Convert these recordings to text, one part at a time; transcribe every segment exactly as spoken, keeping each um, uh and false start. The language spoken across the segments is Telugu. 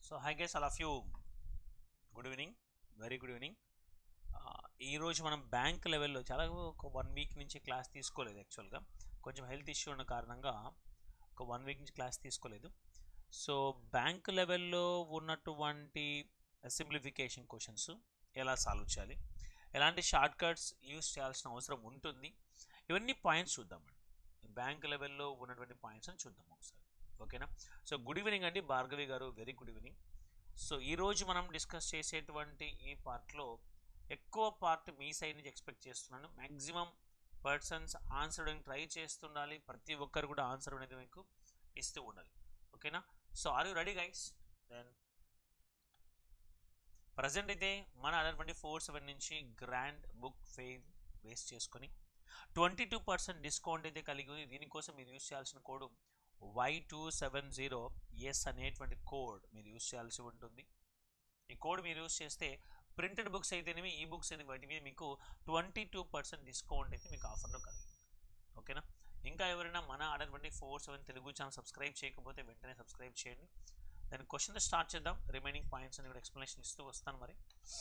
So hi guys, all of you good evening, very good evening. ఈరోజు మనం బ్యాంక్ లెవెల్లో చాలా ఒక వన్ వీక్ నుంచి క్లాస్ తీసుకోలేదు. యాక్చువల్గా కొంచెం హెల్త్ ఇష్యూ ఉన్న కారణంగా ఒక వన్ వీక్ నుంచి క్లాస్ తీసుకోలేదు. సో బ్యాంక్ లెవెల్లో ఉన్నటువంటి సింప్లిఫికేషన్ క్వశ్చన్స్ ఎలా సాల్వ్ చేయాలి, ఎలాంటి షార్ట్ కట్స్ యూస్ చేయాల్సిన అవసరం ఉంటుంది, ఇవన్నీ పాయింట్స్ చూద్దామండి. బ్యాంక్ లెవెల్లో ఉన్నటువంటి పాయింట్స్ అని చూద్దాం ఒకసారి, ఓకేనా? సో గుడ్ ఈవినింగ్ అండి భార్గవి గారు, వెరీ గుడ్ ఈవినింగ్. సో ఈరోజు మనం డిస్కస్ చేసేటువంటి ఈ పార్ట్లో ఎక్కువ పార్ట్ మీ సైడ్ నుంచి ఎక్స్పెక్ట్ చేస్తున్నాను. మ్యాక్సిమం పర్సన్స్ ఆన్సర్ ట్రై చేస్తుండాలి, ప్రతి ఒక్కరు కూడా ఆన్సర్ అనేది మీకు ఇస్తూ ఉండాలి, ఓకేనా? So are you ready guys? Then present అయితే మన అడర్ ట్వంటీ ఫోర్ సెవెన్ నుంచి గ్రాండ్ బుక్ ఫెయిర్ వేస్ట్ చేసుకొని ట్వంటీ టూ పర్సెంట్ డిస్కౌంట్ అయితే కలిగి ఉంది. దీనికోసం మీరు యూజ్ చేయాల్సిన code Y two seven zero S అనేటువంటి కోడ్ మీరు యూజ్ చేయాల్సి ఉంటుంది. ఈ కోడ్ మీరు యూజ్ చేస్తే ప్రింటెడ్ బుక్స్ అయితేనేమి, ఈ బుక్స్ అయితే వాటి మీద మీకు ట్వంటీ టూ పర్సెంట్ డిస్కౌంట్ అయితే మీకు ఆఫర్లో కలిగి ఉంటుంది, ఓకేనా? ఇంకా ఎవరైనా మన Adda twenty four seven Telugu channel subscribe చేయకపోతే వెంటనే సబ్స్క్రైబ్ చేయండి. దాని క్వశ్చన్ స్టార్ట్ చేద్దాం. రిమైనింగ్ పాయింట్స్ అని కూడా ఎక్స్ప్లెనేషన్ ఇస్తూ వస్తాను. మరి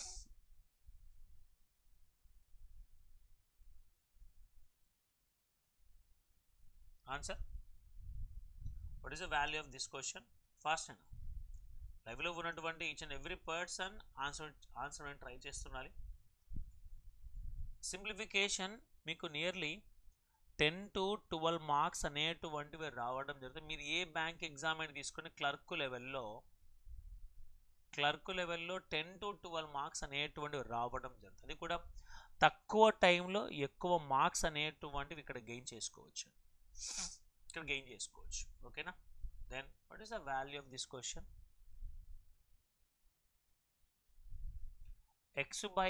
answer, what is the value of this question? Fast అయినా లైవ్లో ఉన్నటువంటి each and every person answer answer అని ట్రై చేస్తున్నారు. సింప్లిఫికేషన్ మీకు nearly ten to twelve marks అనేటువంటివి రావడం జరుగుతుంది. మీరు ఏ బ్యాంక్ ఎగ్జామ్ అని తీసుకుని క్లర్క్ లెవెల్లో క్లర్క్ లెవెల్లో టెన్ టు ట్వెల్వ్ మార్క్స్ అనేటువంటివి రావడం జరుగుతుంది. అది కూడా తక్కువ టైంలో ఎక్కువ మార్క్స్ అనేటువంటివి ఇక్కడ గెయిన్ చేసుకోవచ్చు, ఇక్కడ గెయిన్ చేసుకోవచ్చు, ఓకేనా? Then what is the value of this question? X by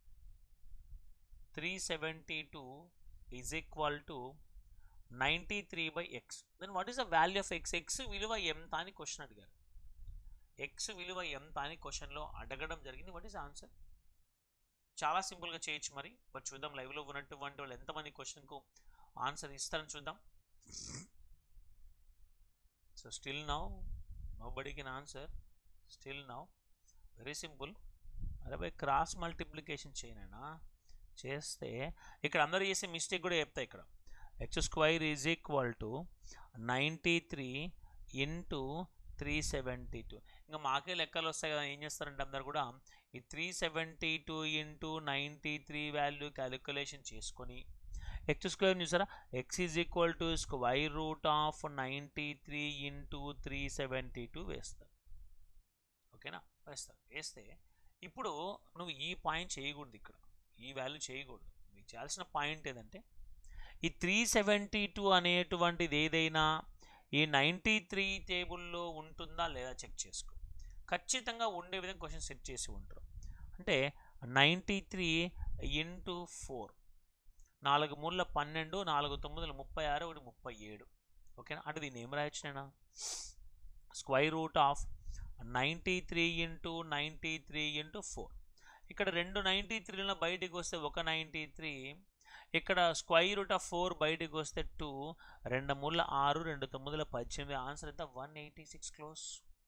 three seventy two is equal to ninety three by X. Then what is the value of X? X విలువ ఎంత అని క్వశ్చన్ అడిగారు. ఎక్స్ విలువ ఎంత అని క్వశ్చన్లో అడగడం జరిగింది. What is answer? చాలా సింపుల్గా చేయొచ్చు మరి, బట్ చూద్దాం లైవ్లో ఉన్నటువంటి వాళ్ళు ఎంతమంది క్వశ్చన్కు ఆన్సర్ ఇస్తారని చూద్దాం. So still now nobody can answer, still now very simple. అరే క్రాస్ మల్టిప్లికేషన్ చేయనైనా చేస్తే ఇక్కడ అందరూ చేసే మిస్టేక్ కూడా చెప్తా. ఇక్కడ X square is equal to ninety three into three seventy two. ఇంకా మాకే లెక్కలు వస్తాయి కదా, ఏం చేస్తారంటే అందరు కూడా ఈ three seventy two into ninety three value calculation చేసుకొని ఎక్స్ స్క్వేర్ చూసారా, X is equal to square root of ninety three into three seventy two వేస్తారు, ఓకేనా? వేస్తారు. వేస్తే ఇప్పుడు నువ్వు ఈ పాయింట్ చేయకూడదు, ఇక్కడ ఈ వాల్యూ చేయకూడదు. మీకు చేయాల్సిన పాయింట్ ఏదంటే ఈ త్రీ సెవెంటీ టూ అనేటువంటిది ఏదైనా ఈ నైంటీ త్రీ టేబుల్లో ఉంటుందా లేదా చెక్ చేసుకో. ఖచ్చితంగా ఉండే విధంగా క్వశ్చన్ సెట్ చేసి ఉంటారు. అంటే నైంటీ త్రీ ఇంటూ ఫోర్, నాలుగు మూడుల పన్నెండు, నాలుగు తొమ్మిదిల ముప్పై ఆరు, ఒకటి ముప్పై ఏడు, ఓకేనా? అంటే దీన్ని ఏం రాయొచ్చినా square root of ninety three into ninety three into four. ఇక్కడ రెండు నైంటీ త్రీలో బయటికి వస్తే ఒక నైంటీ త్రీ, ఇక్కడ స్క్వైర్ రూట్ ఆఫ్ ఫోర్ బయటికి వస్తే టూ, రెండు మూడుల ఆరు, రెండు తొమ్మిదిల పద్దెనిమిది, ఆన్సర్ ఎంత? One eighty six close.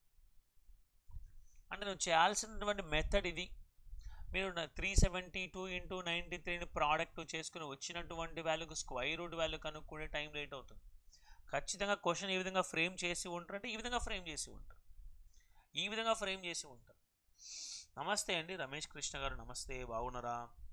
అంటే నువ్వు చేయాల్సినటువంటి మెథడ్ ఇది. మీరు three seventy two into ninety త్రీని ప్రోడక్ట్ చేసుకుని వచ్చినటువంటి వాల్యూకి స్క్వైర్ రూట్ వాల్యూ కనుక్కునే టైం లేట్ అవుతుంది. ఖచ్చితంగా క్వశ్చన్ ఈ విధంగా ఫ్రేమ్ చేసి ఉంటారు, అంటే ఈ విధంగా ఫ్రేమ్ చేసి ఉంటారు, ఈ విధంగా ఫ్రేమ్ చేసి ఉంటారు. నమస్తే అండి రమేష్ కృష్ణ గారు, నమస్తే, బాగున్నారా?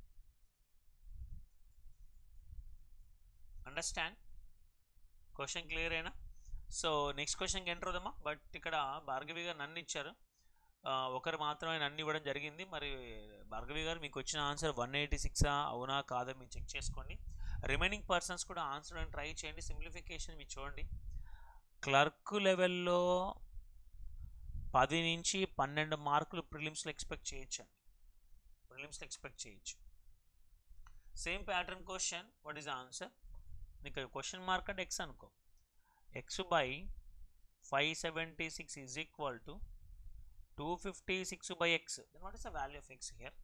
అండర్స్టాండ్? క్వశ్చన్ క్లియర్ అయినా? సో నెక్స్ట్ క్వశ్చన్కి ఎంటర్ అవుదామా. బట్ ఇక్కడ భార్గవి గారు నన్ను ఇచ్చారు, ఒకరు మాత్రమే నన్ను ఇవ్వడం జరిగింది. మరి భార్గవి గారు మీకు వచ్చిన ఆన్సర్ వన్ ఎయిటీ సిక్సా అవునా కాదా మీరు చెక్ చేసుకోండి. రిమైనింగ్ పర్సన్స్ కూడా ఆన్సర్ అని ట్రై చేయండి. సింప్లిఫికేషన్ మీరు చూడండి. క్లర్క్ లెవెల్లో పది నుంచి పన్నెండు మార్కులు ప్రిలిమ్స్లో ఎక్స్పెక్ట్ చేయొచ్చు అండి, ప్రిలిమ్స్లో ఎక్స్పెక్ట్ చేయొచ్చు. Same pattern question, what is the answer? నీకు క్వశ్చన్ మార్క్ అంటే ఎక్స్ అనుకో. X by five seventy six is equal to two fifty six by X. Then what is the value of X here?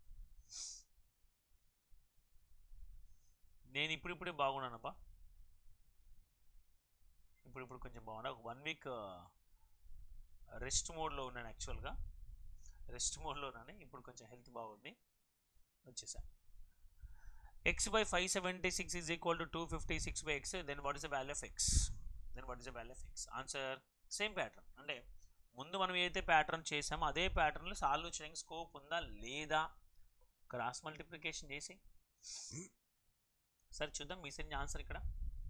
నేను ఇప్పుడు ఇప్పుడే బాగున్నానబ్బా, ఇప్పుడు ఇప్పుడు కొంచెం బాగున్నా. ఒక వన్ వీక్ రెస్ట్ మోడ్లో ఉన్నాను, యాక్చువల్గా రెస్ట్ మోడ్లో ఉన్నాను. ఇప్పుడు కొంచెం హెల్త్ బాగుంది, వచ్చేసా. X by five seventy six is equal to two fifty six by X, then what is the value of X? Then what is the value of X? Answer same pattern. అంటే ముందు మనం ఏదైతే ప్యాటర్న్ చేసామో అదే ప్యాటర్న్లో సాల్వ్ చేయడానికి స్కోప్ ఉందా లేదా క్రాస్ మల్టిప్లికేషన్ చేసి సరే చూద్దాం. మీ సైడ్ ఆన్సర్ ఇక్కడ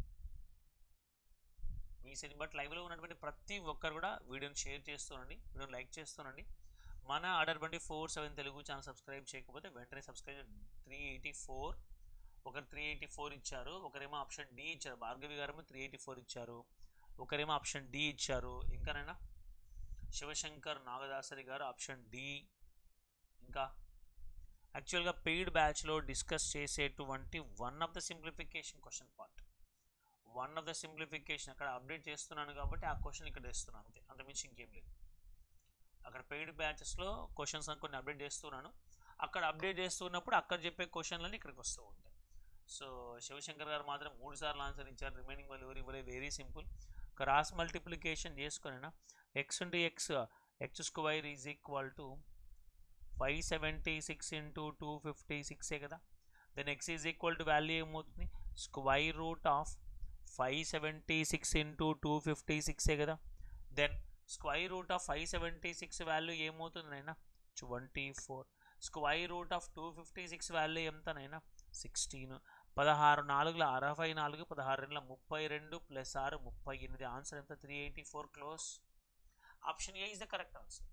మీ సైడ్ బట్ లైవ్లో ఉన్నటువంటి ప్రతి ఒక్కరు కూడా వీడియోని షేర్ చేస్తూనండి, వీడియోని లైక్ చేస్తూనండి. మన order twenty four seven Telugu channel subscribe చేయకపోతే వెంటనే సబ్స్క్రైబ్. త్రీ ఎయిటీ ఫోర్ ఒకరు త్రీ ఎయిటీ ఫోర్ ఇచ్చారు, ఒకరేమో ఆప్షన్ డి ఇచ్చారు. భార్గవి గారేమో త్రీ ఎయిటీ ఫోర్ ఇచ్చారు, ఒకరేమో ఆప్షన్ డి ఇచ్చారు. ఇంకానైనా శివశంకర్ నాగదాసరి గారు ఆప్షన్ డి. ఇంకా యాక్చువల్గా పెయిడ్ బ్యాచ్లో డిస్కస్ చేసేటువంటి one of the simplification question part, one of the simplification అక్కడ అప్డేట్ చేస్తున్నాను కాబట్టి ఆ క్వశ్చన్ ఇక్కడ తెస్తున్నాను, అంతే, అంతమించి ఇంకేం లేదు. అక్కడ పెయిడ్ బ్యాచెస్లో క్వశ్చన్స్ కొన్ని అప్డేట్ చేస్తున్నాను, అక్కడ అప్డేట్ చేస్తున్నప్పుడు అక్కడ చెప్పే క్వశ్చన్లన్నీ ఇక్కడికి వస్తూ ఉంటాయి. సో శివశంకర్ గారు మాత్రం మూడు సార్లు ఆన్సర్ ఇచ్చారు, రిమైనింగ్ వాళ్ళు ఎవరు ఇవ్వలేదు. వెరీ సింపుల్, క్రాస్ మల్టిప్లికేషన్ చేసుకునేనా x into x, x square is equal to five seventy six into two fifty సిక్సే కదా. Then X is equal to value ఏమవుతుంది? Square root of five seventy six into two fifty సిక్సే కదా. Then square root of five seventy six value ఏమవుతుంది నైనా? Twenty four. Square root of two fifty six value ఎంతనైనా? సిక్స్టీన్. పదహారు నాలుగుల అరవై నాలుగు, పదహారు రెండుల ముప్పై రెండు ప్లస్ ఆరు ముప్పై ఎనిమిది. ఆన్సర్ ఎంత? Three eighty four. Close. Option A is the correct answer.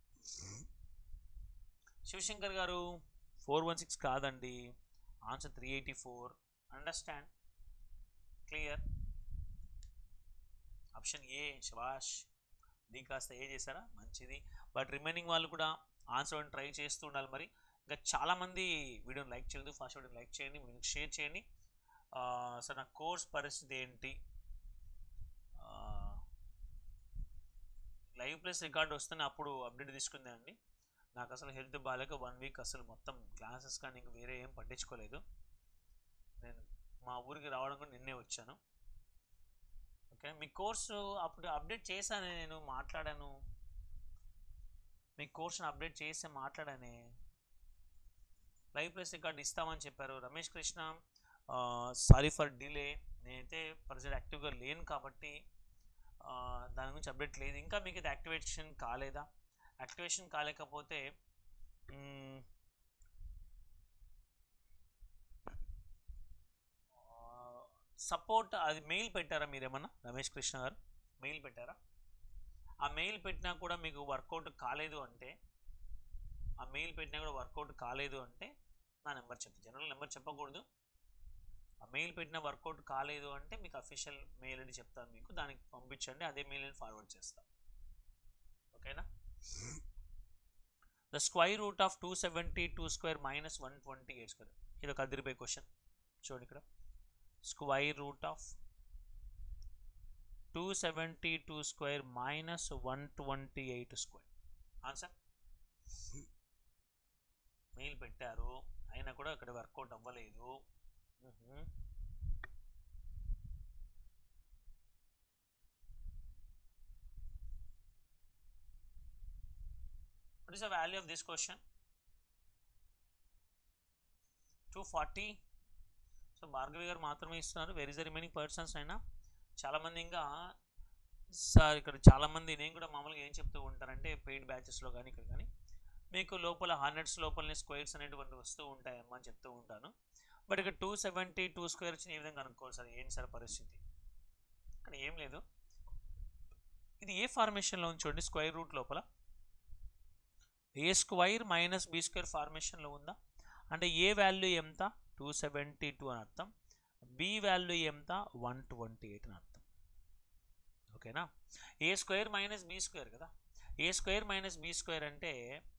Shivashankar గారు ఫోర్ వన్ సిక్స్ కాదండి, answer three eighty four. Understand? Clear? Option A. శభాష్, డి కాస్త ఏ చేశారా, మంచిది. బట్ రిమైనింగ్ వాళ్ళు కూడా ఆన్సర్ ట్రై చేస్తూ ఉండాలి. మరి ఇంకా చాలామంది వీడియోని లైక్ చేయలేదు, ఫాస్ట్ వీడియోని లైక్ చేయండి, మీరు షేర్ చేయండి. సార్ నా కోర్స్ పరిస్థితి ఏంటి? లైవ్ ప్లస్ రికార్డు వస్తేనే అప్పుడు అప్డేట్ తీసుకుందానండి. నాకు అసలు హెల్త్ బాగాలేక వన్ వీక్ అసలు మొత్తం క్లాసెస్ కానీ ఇంక వేరే ఏం పట్టించుకోలేదు. నేను మా ఊరికి రావడం కూడా నిన్నే వచ్చాను. ఓకే, మీ కోర్సు అప్పుడు అప్డేట్ చేశాను, నేను మాట్లాడాను, మీ కోర్సును అప్డేట్ చేస్తే మాట్లాడానే. లైవ్ ప్లస్ రికార్డు ఇస్తామని చెప్పారు. Ramesh Krishna, sorry for delay, నేనైతే ప్రజెంట్ యాక్టివ్గా లేను కాబట్టి దాని గురించి అప్డేట్ లేదు. ఇంకా మీకు ఇది యాక్టివేషన్ కాలేదా? యాక్టివేషన్ కాలేకపోతే సపోర్ట్ అది మెయిల్ పెట్టారా మీరేమన్నా? రమేష్ కృష్ణ గారు మెయిల్ పెట్టారా? ఆ మెయిల్ పెట్టినా కూడా మీకు వర్కౌట్ కాలేదు అంటే, ఆ మెయిల్ పెట్టినా కూడా వర్కౌట్ కాలేదు అంటే నా నెంబర్ చెప్తాను. జనరల్ నెంబర్ చెప్పకూడదు. ఆ మెయిల్ పెట్టిన వర్కౌట్ కాలేదు అంటే మీకు అఫీషియల్ మెయిల్ ఐడి చెప్తాను, మీకు దానికి పంపించండి, అదే మెయిల్ నేను ఫార్వర్డ్ చేస్తాను. ఓకేనా? The square root of two seventy two square minus one twenty eight square, ఇది ఒక అదిరిపోయే క్వశ్చన్. చూడండి ఇక్కడ, square root of two seventy two square minus one twenty eight square. Answer mail పెట్టారు, అయినా కూడా ఇక్కడ వర్కౌట్ అవ్వలేదు. What is the value of this question? Two forty. So Bhargavi గారు మాత్రమే ఇస్తున్నారు. Where is the remaining persons? అయినా చాలామంది ఇంకా సార్ ఇక్కడ చాలామంది, నేను కూడా మామూలుగా ఏం చెప్తూ ఉంటారంటే పెయిడ్ బ్యాచెస్లో కానీ ఇక్కడ కానీ మీకు లోపల హండ్రెడ్స్ లోపలనే స్క్వేర్స్ అనేటువంటి వస్తూ ఉంటాయమ్మా అని చెప్తూ ఉంటాను. బట్ ఇక్కడ టూ సెవెంటీ టూ స్క్వేర్ వచ్చిన ఏ విధంగా అనుకోవాలి సార్? ఏంటి సార్ పరిస్థితి? ఇక్కడ ఏం లేదు, ఇది ఏ ఫార్మేషన్లో ఉంచండి, స్క్వేర్ రూట్ లోపల A square minus B square ఫార్మేషన్లో ఉందా? అంటే ఏ వాల్యూ ఎంత? టూ సెవెంటీ టూ అని అర్థం. బి వాల్యూ ఎంత? వన్ ట్వంటీ ఎయిట్ అని అర్థం. ఓకేనా? A square minus B square కదా. A square minus B square అంటే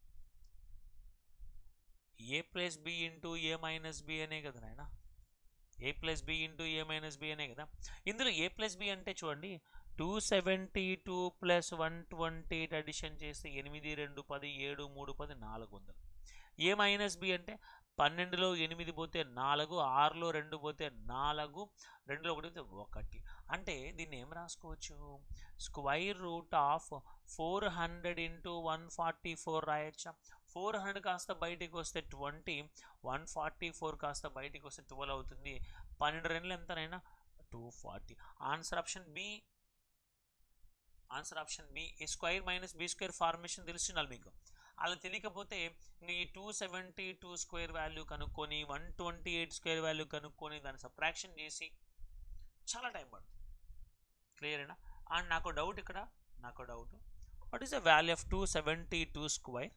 A plus B into A minus B అనే కదా నాయన. A plus B into A minus B అనే కదా. ఇందులో ఏ ప్లస్ బి అంటే చూడండి, two seventy two plus one twenty eight addition చేస్తే ఎనిమిది రెండు పది, ఏడు మూడు పది, నాలుగు వందలు. ఏ మైనస్ బి అంటే పన్నెండులో ఎనిమిది పోతే నాలుగు, ఆరులో రెండు పోతే నాలుగు, రెండులో ఒకటి పోతే ఒకటి. అంటే దీన్ని ఏం రాసుకోవచ్చు, square root of four hundred into one forty four రాయొచ్చా. ఫోర్ హండ్రెడ్ కాస్త బయటికి వస్తే ట్వంటీ, వన్ ఫార్టీ ఫోర్ కాస్త బయటికి వస్తే ట్వెల్వ్ అవుతుంది. పన్నెండు రెండులు ఎంతనైనా two forty. Answer option B. Answer option B. ఈ square minus B square formation తెలిసిండాలి మీకు. అలా తెలియకపోతే ఈ two seventy two square value కనుక్కొని one twenty eight square value కనుక్కొని దాన్ని సబ్ట్రాక్షన్ చేసి చాలా టైం పడుతుంది. క్లియరేనా? అండ్ నాకు డౌట్ ఇక్కడ, నాకు doubt what is the value of two seventy two square?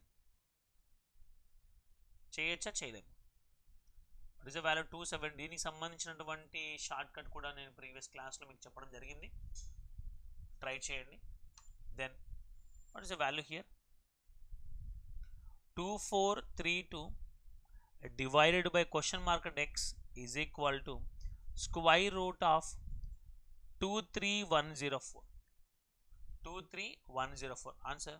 చేయొచ్చా చేయలేము? What is the value two seventy? దీనికి సంబంధించినటువంటి షార్ట్ కట్ కూడా నేను ప్రీవియస్ క్లాస్లో మీకు చెప్పడం జరిగింది, ట్రై చేయండి. Then what is the value here? two four three two divided by question mark at x is equal to square root of two three one zero four. two three one zero four. Answer.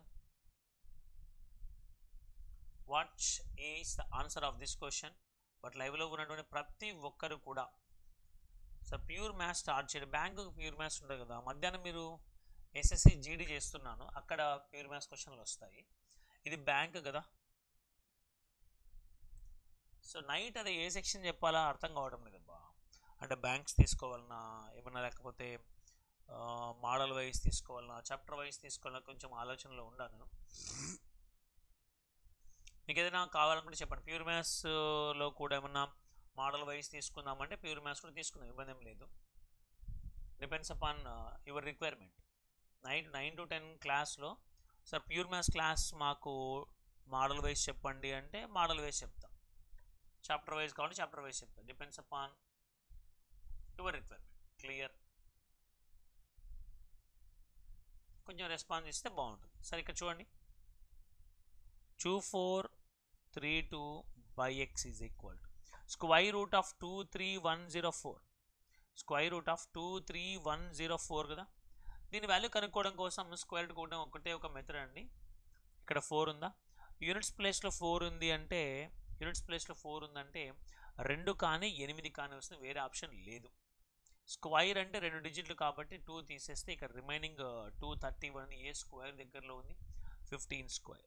What is the answer of this question? But live లో ఉన్నటువంటి ప్రతి ఒక్కరు కూడా సార్ ప్యూర్ మ్యాథ్స్ స్టార్ట్ చేయండి. బ్యాంకు ప్యూర్ మ్యాథ్స్ ఉంటుంది కదా, మధ్యాహ్నం మీరు ఎస్ఎస్సి జీడీ చేస్తున్నాను, అక్కడ ప్యూర్ మ్యాథ్స్ క్వశ్చన్లు వస్తాయి. ఇది బ్యాంక్ కదా, సో నైట్ అది ఏ సెక్షన్ చెప్పాలా అర్థం కావడం లేదబ్బా. అంటే బ్యాంక్స్ తీసుకోవాలన్నా, ఏమన్నా లేకపోతే మోడల్ వైజ్ తీసుకోవాలన్నా, చాప్టర్ వైజ్ తీసుకోవాలన్నా కొంచెం ఆలోచనలో ఉండాను. మీకు ఏదైనా కావాలనుకుంటే చెప్పండి. ప్యూర్ మ్యాథ్స్లో కూడా ఏమన్నా మోడల్ వైజ్ తీసుకుందామంటే ప్యూర్ మ్యాథ్స్ కూడా తీసుకుందాం, ఇబ్బంది ఏం లేదు. Depends upon your requirement. Night nine to ten క్లాస్లో సార్ ప్యూర్ మ్యాథ్స్ క్లాస్ మాకు మోడల్ వైజ్ చెప్పండి అంటే మోడల్ వైజ్ చెప్తాం, చాప్టర్ వైజ్ కావాలి చాప్టర్ వైజ్ చెప్తాను. Depends upon your requirement. Clear? కొంచెం రెస్పాన్స్ ఇస్తే బాగుంటుంది. సరే ఇక్కడ చూడండి, two four three two by x is equal to square root of two three one zero four. Square root of two three one zero four కదా. దీని వాల్యూ కనుక్కోవడం కోసం స్క్వేర్ రూట్ కూడా ఒకటే ఒక మెథడ్ అండి. ఇక్కడ ఫోర్ ఉందా, యూనిట్స్ ప్లేస్లో ఫోర్ ఉంది అంటే, యూనిట్స్ ప్లేస్లో ఫోర్ ఉందంటే రెండు కానీ ఎనిమిది కానీ వస్తుంది, వేరే ఆప్షన్ లేదు. స్క్వైర్ అంటే రెండు డిజిట్లు కాబట్టి టూ తీసేస్తే ఇక్కడ రిమైనింగ్ టూ థర్టీ వన్ ఏ స్క్వైర్ దగ్గరలో ఉంది, ఫిఫ్టీన్ స్క్వైర్.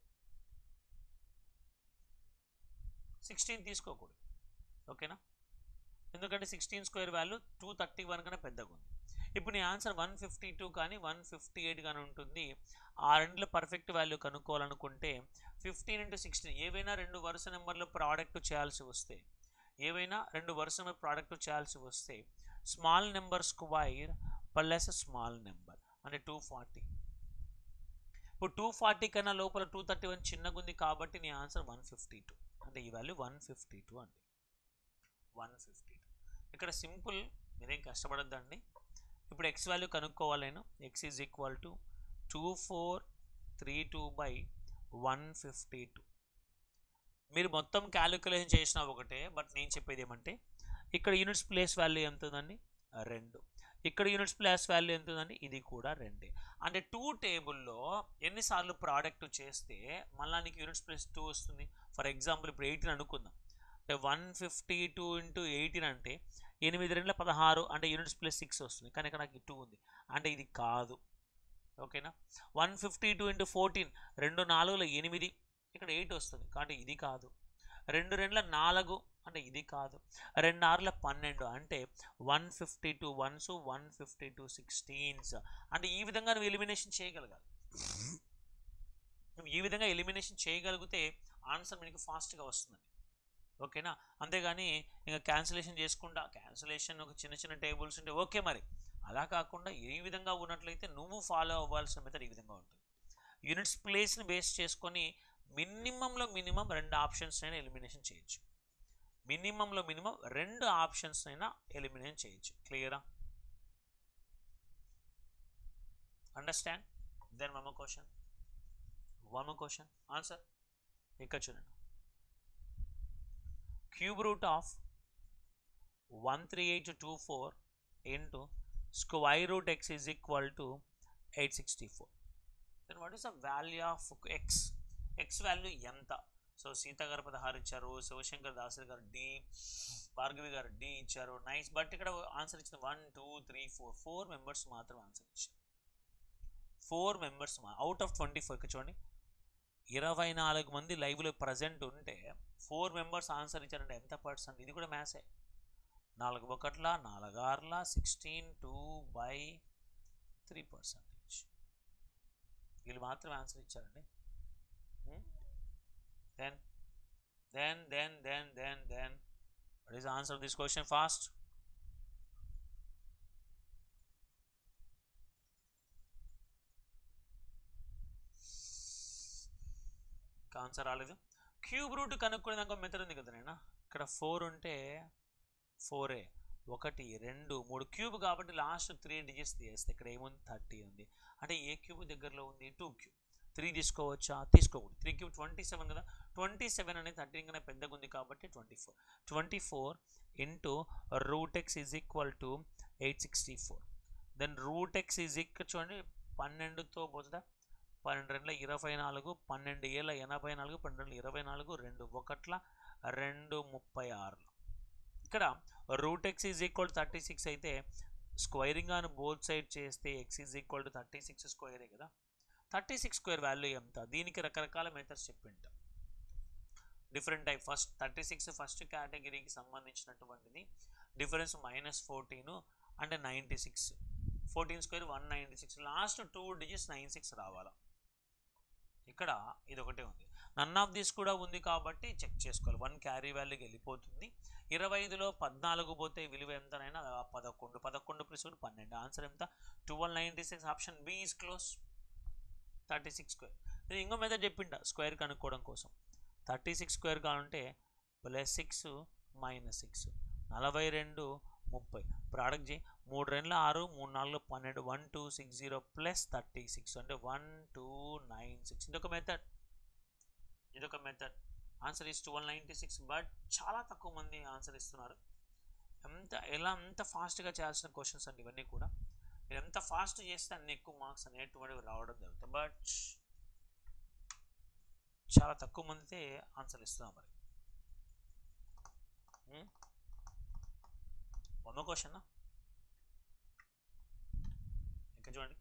సిక్స్టీన్ తీసుకోకూడదు, ఓకేనా? ఎందుకంటే sixteen square value two thirty one కన్నా పెద్దగా ఉంది. ఇప్పుడు నీ ఆన్సర్ వన్ ఫిఫ్టీ టూ కానీ వన్ ఫిఫ్టీ ఎయిట్ కానీ ఉంటుంది. ఆ రెండులో పర్ఫెక్ట్ వాల్యూ కనుక్కోవాలనుకుంటే ఫిఫ్టీన్ ఇంటూ సిక్స్టీన్, ఏవైనా రెండు వరుస నెంబర్లో ప్రోడక్ట్ చేయాల్సి వస్తే, ఏవైనా రెండు వరుస నెంబర్ ప్రోడక్ట్ చేయాల్సి వస్తే small number square plus small number అంటే టూ ఫార్టీ. ఇప్పుడు టూ ఫార్టీ కన్నా లోపల టూ థర్టీ వన్ చిన్నగా ఉంది కాబట్టి నీ ఆన్సర్ వన్ ఫిఫ్టీ టూ అంటే ఈ వాల్యూ వన్ ఫిఫ్టీ టూ అండి, వన్ ఫిఫ్టీ టూ. ఇక్కడ సింపుల్, మీరేం కష్టపడద్దండి. ఇప్పుడు ఎక్స్ వాల్యూ కనుక్కోవాలి నేను. X is equal to two four three two by one fifty two. మీరు మొత్తం క్యాలిక్యులేషన్ చేసిన ఒకటే, బట్ నేను చెప్పేది ఏమంటే ఇక్కడ యూనిట్స్ ప్లేస్ వాల్యూ ఎంత ఉందండి, రెండు. ఇక్కడ యూనిట్స్ ప్లేస్ వాల్యూ ఎంత ఉందండి, ఇది కూడా రెండే. అంటే టూ టేబుల్లో ఎన్నిసార్లు ప్రోడక్ట్ చేస్తే మళ్ళీ నీకు యూనిట్స్ ప్లేస్ టూ వస్తుంది. ఫర్ ఎగ్జాంపుల్ ఇప్పుడు ఎయిటీన్ అనుకుందాం, అంటే one fifty two into eighteen అంటే ఎనిమిది రెండుల పదహారు అంటే యూనిట్స్ ప్లస్ సిక్స్ వస్తుంది, కానీ ఇక్కడ నాకు టూ ఉంది అంటే ఇది కాదు, ఓకేనా? One fifty two into fourteen రెండు నాలుగులో ఎనిమిది, ఇక్కడ ఎయిట్ వస్తుంది కాబట్టి ఇది కాదు. రెండు రెండుల నాలుగు అంటే ఇది కాదు. రెండు ఆరుల పన్నెండు అంటే one fifty two ones one fifty two sixteens. అంటే ఈ విధంగా నువ్వు ఎలిమినేషన్ చేయగలగాలి. నువ్వు ఈ విధంగా ఎలిమినేషన్ చేయగలిగితే ఆన్సర్ మీకు ఫాస్ట్గా వస్తుందండి, ఓకేనా? అంతేగాని ఇంకా క్యాన్సిలేషన్ చేసుకుంటా, క్యాన్సిలేషన్ ఒక చిన్న చిన్న టేబుల్స్ ఉంటే ఓకే, మరి అలా కాకుండా ఈ విధంగా ఉన్నట్లయితే నువ్వు ఫాలో అవ్వాల్సిన మెథడ్ ఈ విధంగా ఉంటుంది. యూనిట్స్ ప్లేస్ని బేస్ చేసుకొని మినిమంలో మినిమం రెండు ఆప్షన్స్ అయినా ఎలిమినేషన్ చేయొచ్చు. మినిమంలో మినిమం రెండు ఆప్షన్స్ అయినా ఎలిమినేట్ చేయొచ్చు. క్లియరా? Understand? Then one more question, one more question answer ఇక్కడ చూడండి. Cube root of one three eight two four into square root X is equal to eight sixty four. Then what is the value of X? X value ఎంత? సో సో సీత గారు పదహారు ఇచ్చారు, శివశంకర్ దాసరి గారు డి, భార్గవి గారు డి ఇచ్చారు. నైస్. బట్ ఇక్కడ ఆన్సర్ ఇచ్చిన one two three four four members మాత్రం ఆన్సర్ ఇచ్చారు. ఫోర్ మెంబర్స్ మా అవుట్ ఆఫ్ ట్వంటీ ఫోర్. ఇక్కడ చూడండి, ఇరవై నాలుగు మంది లైవ్లో ప్రజెంట్ ఉంటే ఫోర్ మెంబర్స్ ఆన్సర్ ఇచ్చారంటే ఎంత పర్సెంట్? ఇది కూడా మ్యాథ్సే. నాలుగు ఒకట్ల నాలుగు ఆరుల sixteen two by three percentage వీళ్ళు మాత్రమే ఆన్సర్ ఇచ్చారండి. Then then then then then then what is the answer of this question? Fast. Answer రాలేదు. క్యూబ్ రూట్ కనుక్కునే దానికి ఒక మెథడ్ ఉంది కదా నేను. ఇక్కడ ఫోర్ ఉంటే ఫోరే, ఒకటి రెండు మూడు క్యూబ్ కాబట్టి లాస్ట్ త్రీ డిజిట్స్ తీస్తే ఇక్కడ ఏముంది? థర్టీ ఉంది. అంటే ఏ క్యూబ్ దగ్గరలో ఉంది? Two cube. త్రీ తీసుకోవచ్చా? తీసుకోకూడదు. త్రీ క్యూబ్ ట్వంటీ సెవెన్ కదా, ట్వంటీ సెవెన్ అనేది థర్టీన్ కన్నా పెద్దగా ఉంది కాబట్టి twenty four. Twenty four into root X is equal to eight sixty four. Then root X is equal చూడండి, పన్నెండుతో పోతుందా? పన్నెండు రెండుల ఇరవై నాలుగు, పన్నెండు ఏళ్ళ ఎనభై నాలుగు, పన్నెండు ఇరవై నాలుగు, రెండు ఒకట్ల రెండు ముప్పై ఆరు. ఇక్కడ root X is equal to thirty six అయితే స్క్వైరింగ్ అని బోత్ సైడ్ చేస్తే x is equal to thirty six స్క్వేరే కదా. థర్టీ సిక్స్ స్క్వేర్ వాల్యూ ఎంత? దీనికి రకరకాల మెథడ్స్ చెప్పింట, different type. First thirty six first కేటగిరీకి సంబంధించినటువంటిది డిఫరెన్స్ మైనస్ ఫోర్టీన్ అంటే ninety six. Fourteen square one ninety six. Last two digits nine six రావాలా. ఇక్కడ ఇది ఒకటే ఉంది. నన్ ఆఫ్ దిస్ కూడా ఉంది కాబట్టి చెక్ చేసుకోవాలి. వన్ క్యారీ వాల్యూకి వెళ్ళిపోతుంది. ఇరవై ఐదులో పద్నాలుగు పోతే విలువ ఎంతనైనా పదకొండు. పదకొండు ప్లస్ పన్నెండు. ఆన్సర్ ఎంత? Twelve ninety six. Option B is close. Thirty six square. నేను ఇంకో మెథడ్ చెప్పింట స్క్వేర్ కనుక్కోవడం కోసం. థర్టీ సిక్స్ స్క్వేర్ కావాలంటే ప్లస్ సిక్స్ మైనస్ సిక్స్, నలభై రెండు ముప్పై. ప్రాడక్ట్ చేయి. మూడు రెండుల ఆరు, మూడు నాలుగు పన్నెండు, one two six zero plus thirty six అంటే వన్ టూ నైన్ సిక్స్. ఇదొక మెథడ్, ఇదొక method. Answer is twelve ninety six. But చాలా తక్కువ మంది ఆన్సర్ ఇస్తున్నారు. ఎంత ఎలా ఎంత ఫాస్ట్గా చేయాల్సిన క్వశ్చన్స్ అండి ఇవన్నీ కూడా. మీరు ఎంత ఫాస్ట్ చేస్తే అన్ని ఎక్కువ మార్క్స్ అనేటువంటివి రావడం జరుగుతుంది. బట్ చాలా తక్కువ మందితే ఆన్సర్ ఇస్తున్నాం. మరి వన్ క్వశ్చన్ ఇంకా చూడండి.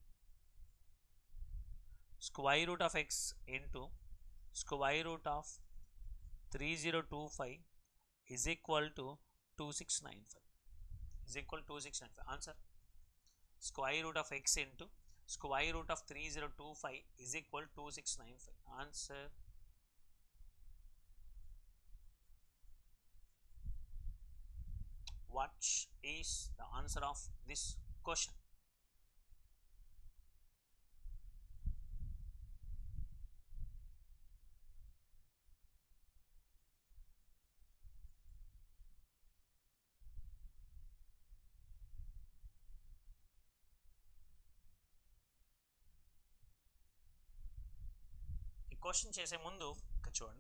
Square root of x into square root of three zero two five is equal to two six nine five is equal two six nine five. Answer square root of x into square root of three zero two five is equal to two six nine five. Answer what is the answer of this question? Question చేసే ముందు ఇక్కడ చూడండి,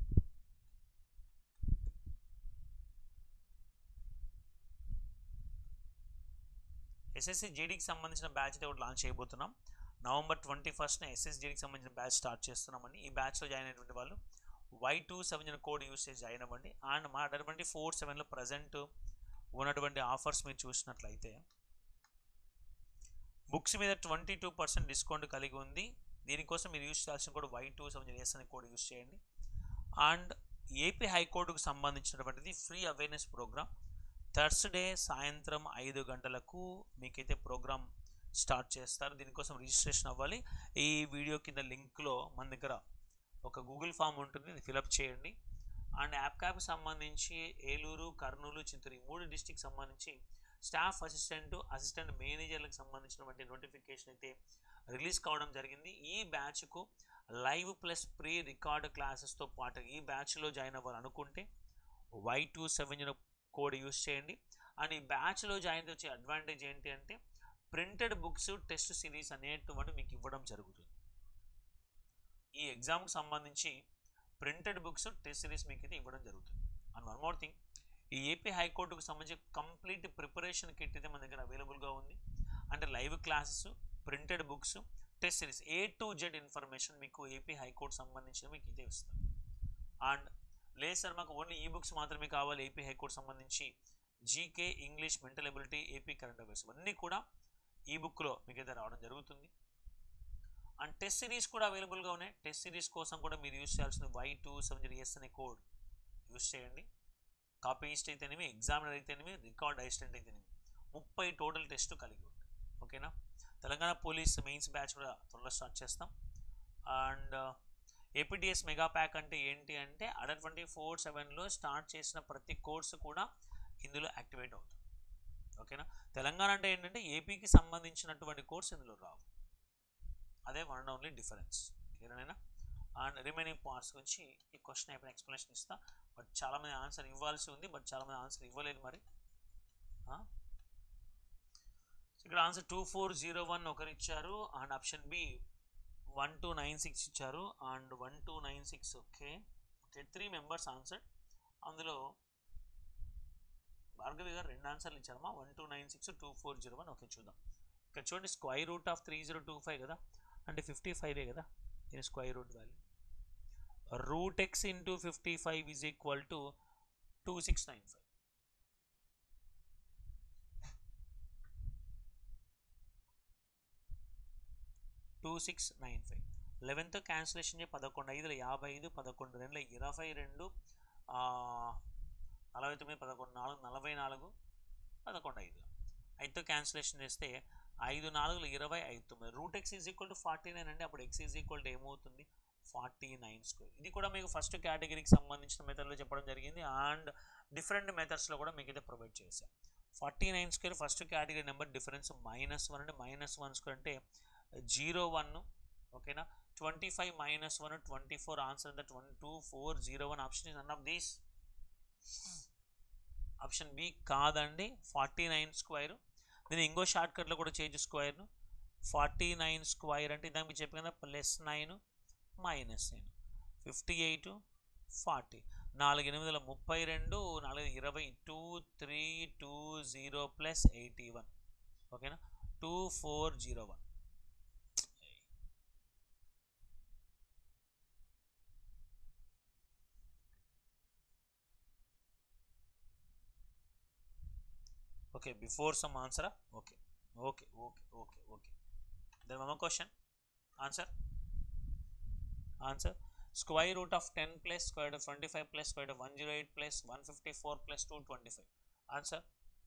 ఎస్ఎస్సి జీడీకి సంబంధించిన బ్యాచ్ ఒకటి లాంచ్ చేయబోతున్నాం. నవంబర్ ట్వంటీ ఫస్ట్న ఎస్ఎస్సి జీడీకి సంబంధించిన బ్యాచ్ స్టార్ట్ చేస్తున్నామండి. ఈ బ్యాచ్లో జాయిన్ అయినటువంటి వాళ్ళు Y two seven code use చేసి జాయిన్ అవ్వండి. అండ్ మా అటువంటి ఫోర్ సెవెన్లో ప్రజెంట్ ఉన్నటువంటి ఆఫర్స్ మీరు చూసినట్లయితే బుక్స్ మీద ట్వంటీ టూ పర్సెంట్ డిస్కౌంట్ కలిగి ఉంది. దీనికోసం మీరు యూజ్ చేయాల్సిన code Y two seven S అనే కోడ్ యూజ్ చేయండి. అండ్ ఏపీ హైకోర్టుకు సంబంధించినటువంటిది ఫ్రీ అవేర్నెస్ ప్రోగ్రామ్ థర్స్డే సాయంత్రం ఐదు గంటలకు మీకైతే ప్రోగ్రామ్ స్టార్ట్ చేస్తారు. దీనికోసం రిజిస్ట్రేషన్ అవ్వాలి. ఈ వీడియో కింద లింక్లో మన దగ్గర ఒక గూగుల్ ఫామ్ ఉంటుంది, అది ఫిలప్ చేయండి. అండ్ యాప్ క్యాప్కి సంబంధించి ఏలూరు, కర్నూలు, చిత్తూరు ఈ మూడు డిస్టిక్ సంబంధించి స్టాఫ్ అసిస్టెంట్, అసిస్టెంట్ మేనేజర్లకు సంబంధించినటువంటి నోటిఫికేషన్ అయితే రిలీజ్ కావడం జరిగింది. ఈ బ్యాచ్కు లైవ్ ప్లస్ ప్రీ రికార్డ్ క్లాసెస్తో పాటు ఈ బ్యాచ్లో జాయిన్ అవ్వాలనుకుంటే Y two seven code use చేయండి. అండ్ ఈ బ్యాచ్లో జాయిన్ వచ్చే అడ్వాంటేజ్ ఏంటి అంటే ప్రింటెడ్ బుక్స్ టెస్ట్ సిరీస్ అనేటువంటి మీకు ఇవ్వడం జరుగుతుంది. ఈ ఎగ్జామ్కి సంబంధించి ప్రింటెడ్ బుక్స్ టెస్ట్ సిరీస్ మీకు అయితే ఇవ్వడం జరుగుతుంది. అండ్ వన్ మోర్ థింగ్, ఈ ఏపీ హైకోర్టుకు సంబంధించి కంప్లీట్ ప్రిపరేషన్ కిట్ అయితే మన దగ్గర అవైలబుల్గా ఉంది. అంటే live classes, printed books, test series A to Z information మీకు ఏపీ హైకోర్టు సంబంధించిన మీకు ఇదే ఇస్తుంది. అండ్ లేదు సార్ మాకు ఓన్లీ ఈ బుక్స్ మాత్రమే కావాలి ఏపీ హైకోర్టు సంబంధించి GK English mental ability AP current affairs అన్నీ కూడా ఈ బుక్లో మీకు అయితే రావడం జరుగుతుంది. అండ్ టెస్ట్ సిరీస్ కూడా అవైలబుల్గా ఉన్నాయి. టెస్ట్ సిరీస్ కోసం కూడా మీరు యూజ్ చేయాల్సిన Y two seven zero S అనే కోడ్ యూజ్ చేయండి. కాపీయిస్ట్ అయితేనేమి, ఎగ్జామినర్ అయితేనేమి, రికార్డ్ అసిస్టెంట్ అయితేనేమి ముప్పై టోటల్ టెస్ట్ కలిగి ఉంటుంది. ఓకేనా. తెలంగాణ పోలీస్ మెయిన్స్ బ్యాచ్ కూడా త్వరలో స్టార్ట్ చేస్తాం. అండ్ ఏపీటీఎస్ మెగా ప్యాక్ అంటే ఏంటి అంటే అండర్ ట్వంటీ ఫోర్ సెవెన్లో స్టార్ట్ చేసిన ప్రతి కోర్సు కూడా ఇందులో యాక్టివేట్ అవుతుంది. ఓకేనా. తెలంగాణ అంటే ఏంటంటే ఏపీకి సంబంధించినటువంటి కోర్స్ ఇందులో రావు. అదే వన్ అండ్ ఓన్లీ డిఫరెన్స్. క్లియర్నేనా. అండ్ రిమైనింగ్ పార్ట్స్ గురించి ఈ క్వశ్చన్ అయిపోయిన ఎక్స్ప్లెనేషన్ ఇస్తా. బట్ చాలామంది ఆన్సర్ ఇవ్వాల్సి ఉంది, బట్ చాలామంది ఆన్సర్ ఇవ్వలేదు. మరి ఇక్కడ answer two four zero one ఒకరు ఇచ్చారు. And option B one two nine six ఇచ్చారు. And one two nine six okay okay three members answer. అందులో భార్గవి గారు రెండు ఆన్సర్లు ఇచ్చారమ్మా. One two nine six two four zero one okay చూద్దాం. ఇక్కడ చూడండి square root of three zero two five కదా, అంటే ఫిఫ్టీ ఫైవే కదా దీని square root value. Root x into fifty five is equal to two six nine five. Two six nine five eleventh cancellation చేసి పదకొండు ఐదుల యాభై ఐదు, పదకొండు రెండుల ఇరవై రెండు, నలభై తొమ్మిది, పదకొండు నాలుగు నలభై నాలుగు, పదకొండు ఐదుల ఐదుతో క్యాన్సిలేషన్ చేస్తే ఐదు నాలుగులు ఇరవై, ఐదు తొమ్మిది. Root X is equal to forty nine అంటే అప్పుడు ఎక్స్ ఈజ్ ఈక్వల్ టు ఏమవుతుంది ఫార్టీ నైన్ స్క్వేర్. ఇది కూడా మీకు ఫస్ట్ కేటగిరీకి సంబంధించిన మెథడ్లో చెప్పడం జరిగింది. అండ్ డిఫరెంట్ మెథడ్స్లో కూడా మీకు అయితే ప్రొవైడ్ చేశాను. Forty nine square first category number difference minus one అంటే మైనస్ వన్ స్క్వేర్ అంటే జీరో వన్. ఓకేనా. Twenty five minus one twenty four. Answer the twenty two four zero one. Option is none of these. Option B కాదండి, ఫార్టీ నైన్ స్క్వేర్. దీన్ని ఇంకో షార్ట్ కట్లో కూడా చేయొచ్చు స్క్వేర్ను. ఫార్టీ నైన్ స్క్వేర్ అంటే ఇందాక మీకు చెప్పాను కదా plus nine minus nine, fifty eight forty, నాలుగు ఎనిమిదిల ముప్పై రెండు, నాలుగు ఇరవై, two three two zero plus eighty one. ఓకేనా. Two four zero one. okay before some answer. okay okay okay okay okay then one more question. answer answer square root of ten plus square root of twenty-five plus square root of one hundred eight plus one hundred fifty-four plus two hundred twenty-five. answer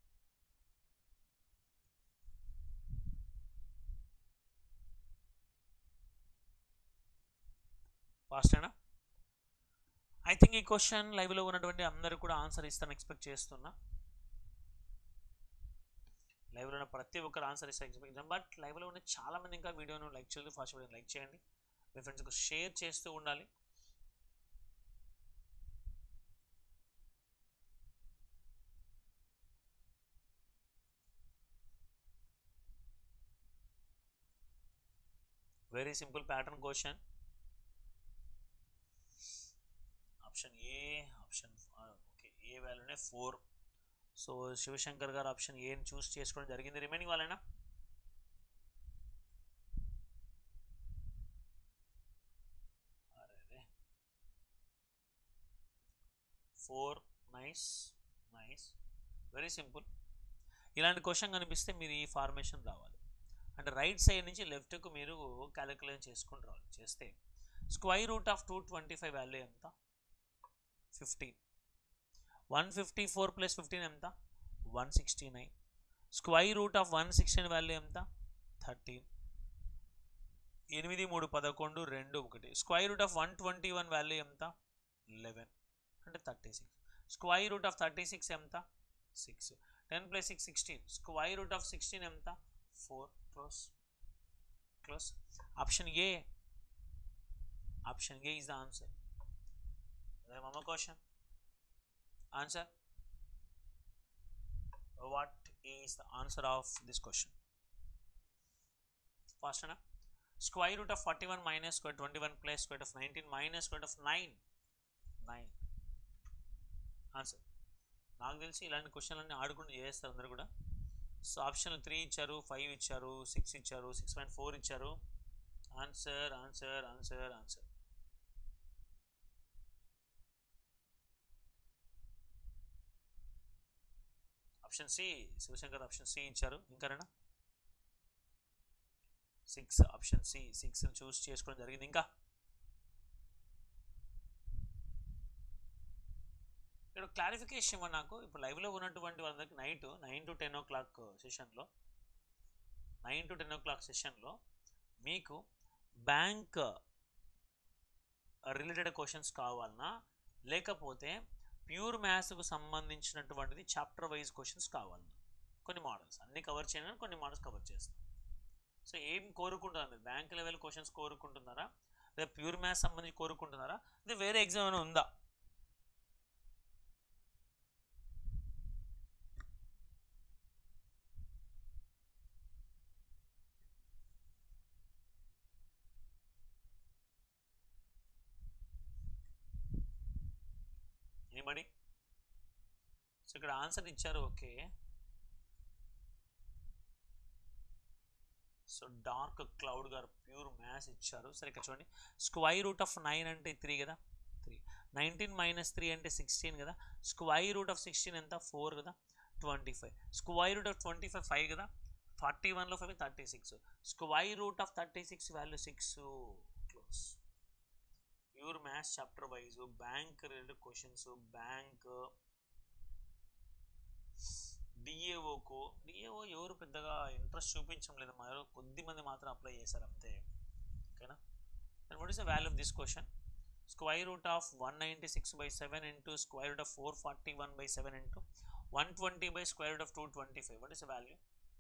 fast ena. I think ఈ క్వశ్చన్ లైవ్ లో ఉన్నటువంటి అందరూ కూడా ఆన్సర్ ఇస్తారని ఎక్స్పెక్ట్ చేస్తున్నా. లైవ్లో ఉన్న ప్రతి ఒక్కరు ఆన్సర్ ఇస్తే ఎక్స్పెక్ట్ చేద్దాం. బట్ లైవ్లో ఉన్న చాలామంది ఇంకా వీడియోను లైక్ చేయలేదు. ఫాస్ట్ వీడియోని లైక్ చేయండి, మీ ఫ్రెండ్స్కి షేర్ చేస్తూ ఉండాలి. Very simple pattern question. Option A option okay A వాల్యూనే four. So Shivashankar garu option ఏని చూస్ చేసుకోవడం జరిగింది. రిమైనింగ్ వాళ్ళైనా four. Nice nice very simple. ఇలాంటి క్వశ్చన్ కనిపిస్తే మీరు ఈ ఫార్మేషన్ రావాలి. అంటే రైట్ సైడ్ నుంచి లెఫ్ట్కు మీరు క్యాలిక్యులేట్ చేసుకుని రావాలి. చేస్తే square root of two twenty five value ఎంత fifteen. One fifty four plus fifteen ఎంత one sixty nine. Square root of one sixteen value ఎంత థర్టీన్. ఎనిమిది మూడు పదకొండు రెండు ఒకటి. Square root of one twenty one value ఎంత లెవెన్ అంటే thirty six. Square root of thirty six ఎంత six. Ten plus six sixteen. Square root of sixteen ఎంత four. Close close. Option A option A is the answer. మమ question answer what is the answer of this question? fast enough. Square root of forty-one minus square twenty-one plus square root of nineteen minus square root of nine nine. answer నాకు తెలిసి ఇలాంటి క్వశ్చన్లన్నీ ఆడుకుంటూ చేస్తారు అందరు కూడా. సో ఆప్షన్ త్రీ ఇచ్చారు, ఫైవ్ ఇచ్చారు, సిక్స్ ఇచ్చారు, సిక్స్ పాయింట్ ఫోర్ ఇచ్చారు. Answer answer answer answer option C Shivashankar option C ఇచ్చారు. ఇంకానా six option C six choose చేసుకోవడం జరిగింది. ఇంకా ఇక్కడ క్లారిఫికేషన్ ఇవ్వండి నాకు. ఇప్పుడు లైవ్లో ఉన్నటువంటి వాళ్ళందరికీ night nine to ten o'clock సెషన్లో nine to ten o'clock సెషన్లో మీకు బ్యాంక్ రిలేటెడ్ క్వశ్చన్స్ కావాలన్నా లేకపోతే ప్యూర్ మ్యాథ్స్కు సంబంధించినటువంటిది చాప్టర్ వైజ్ క్వశ్చన్స్ కావాలన్నా కొన్ని మోడల్స్ అన్నీ కవర్ చేయను, కొన్ని మోడల్స్ కవర్ చేస్తాం. సో ఏం కోరుకుంటున్నారు మీరు? బ్యాంక్ లెవెల్ క్వశ్చన్స్ కోరుకుంటున్నారా, లేదా ప్యూర్ మ్యాథ్స్ సంబంధించి కోరుకుంటున్నారా, లేదా వేరే ఎగ్జామ్ ఏమైనా ఉందా? ఎనీబడి? సో ఇక్కడ ఆన్సర్ ఇచ్చారు. Okay, so dark cloud garu pure maths ఇచ్చారు. సరే ఇక్కడ చూడండి, స్క్వైర్ రూట్ ఆఫ్ నైన్ అంటే త్రీ కదా, త్రీ. నైన్టీన్ మైనస్ త్రీ అంటే సిక్స్టీన్ కదా. స్క్వైర్ రూట్ ఆఫ్ సిక్స్టీన్ ఎంత? ఫోర్ కదా. Twenty five. Square root of twenty five five కదా. ఫార్టీ వన్లో five thirty six. Square root of thirty six value six. Close. Pure maths chapter wise bank related questions, bank డిఏఓకు డిఏఓ ఎవరు పెద్దగా ఇంట్రెస్ట్ చూపించడం లేదు, మరి కొద్ది మంది మాత్రం అప్లై చేశారు అంతే. ఓకేనా? Then what is the value of this question? Square root of one ninety six by seven into square root of four forty one by seven into one twenty by square root of two twenty five. What is the value?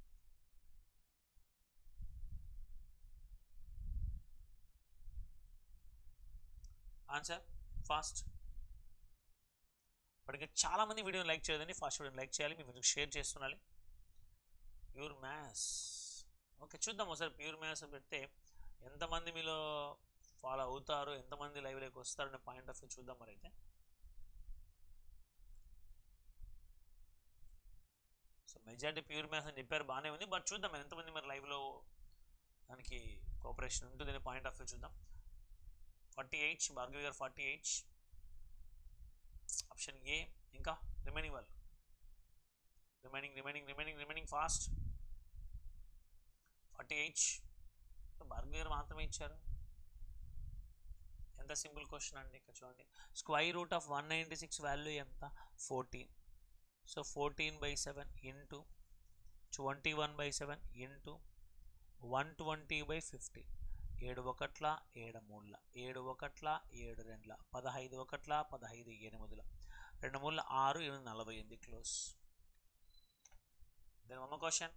Answer fast. ఇప్పటికే చాలామంది వీడియోని లైక్ చేయదండి, ఫాస్ట్ వీడియోని లైక్ చేయాలి, మీ వీడియోకి షేర్ చేస్తున్నారు. Pure maths. ఓకే, చూద్దాం ఒకసారి ప్యూర్ మ్యాథ్స్ పెడితే ఎంతమంది మీలో ఫాలో అవుతారు, ఎంతమంది లైవ్లోకి వస్తారనే పాయింట్ ఆఫ్ వ్యూ చూద్దాం. మరి అయితే సో మెజారిటీ ప్యూర్ మ్యాథ్స్ అని చెప్పారు, బాగానే ఉంది. బట్ చూద్దాం ఎంతమంది మరి లైవ్లో దానికి కోఆపరేషన్ ఉంటుంది అనే పాయింట్ ఆఫ్ వ్యూ చూద్దాం. Forty eight Bhargavi garu, forty eight option A. ఇంకా రిమైనింగ్ వాళ్ళు remaining remaining remaining remaining fast. Forty eight Bhargavi గారు మాత్రమే ఇచ్చారు. ఎంత సింపుల్ క్వశ్చన్ అండి. ఇక్కడ చూడండి, square root of one ninety six value ఎంత? Fourteen. So fourteen by seven into twenty one by seven into one twenty by fifty. ఏడు ఒకట్ల ఏడు మూడుల, ఏడు ఒకట్ల ఏడు రెండుల, పదహైదు ఒకట్ల పదహైదు ఎనిమిదిల, రెండు మూడుల ఆరు, ఎనిమిది నలభై ఎనిమిది. Close. Then one more question,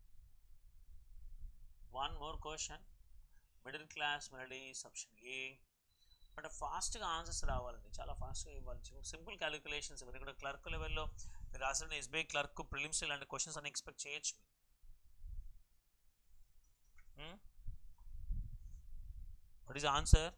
one more question. Middle class melodies option A. But ఫాస్ట్గా ఆన్సర్స్ రావాలండి, చాలా ఫాస్ట్గా ఇవ్వాలి. సింపుల్ క్యాలిక్యులేషన్స్ ఇవన్నీ కూడా క్లర్క్ లెవెల్లో మీరు రాసిన ఎస్బీఐ క్లర్క్ ప్రిలిమ్స్ ఇలాంటి క్వశ్చన్స్ అని ఎక్స్పెక్ట్ చేయొచ్చు. What is the answer?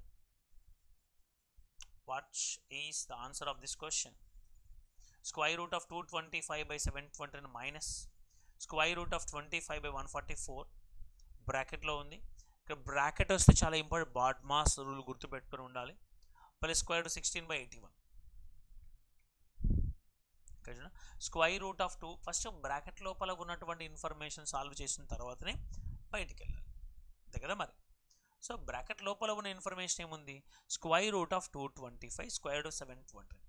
What is the answer of this question? Square root of two twenty-five by seven twenty minus square root of twenty-five by one forty-four. బ్రాకెట్లో ఉంది. ఇక్కడ బ్రాకెట్ వస్తే చాలా ఇంపార్టెంట్, బాడ్మాస్ రూల్ గుర్తుపెట్టుకొని ఉండాలి. Plus square root sixteen by eighty one. ఇక్కడ square root of two. First bracket లోపల ఉన్నటువంటి ఇన్ఫర్మేషన్ సాల్వ్ చేసిన తర్వాతనే బయటికి వెళ్ళాలి, అంతే కదా మరి. సో బ్రాకెట్ లోపల ఉన్న ఇన్ఫర్మేషన్ ఏముంది? Square root of two twenty five square root seven twenty.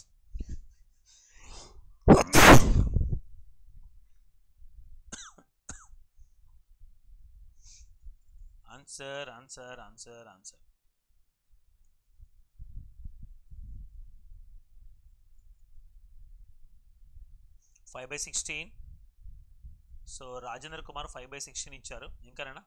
Answer answer answer answer five by sixteen. So Rajendra Kumar five by sixteen ఇచ్చారు. ఇంకానా?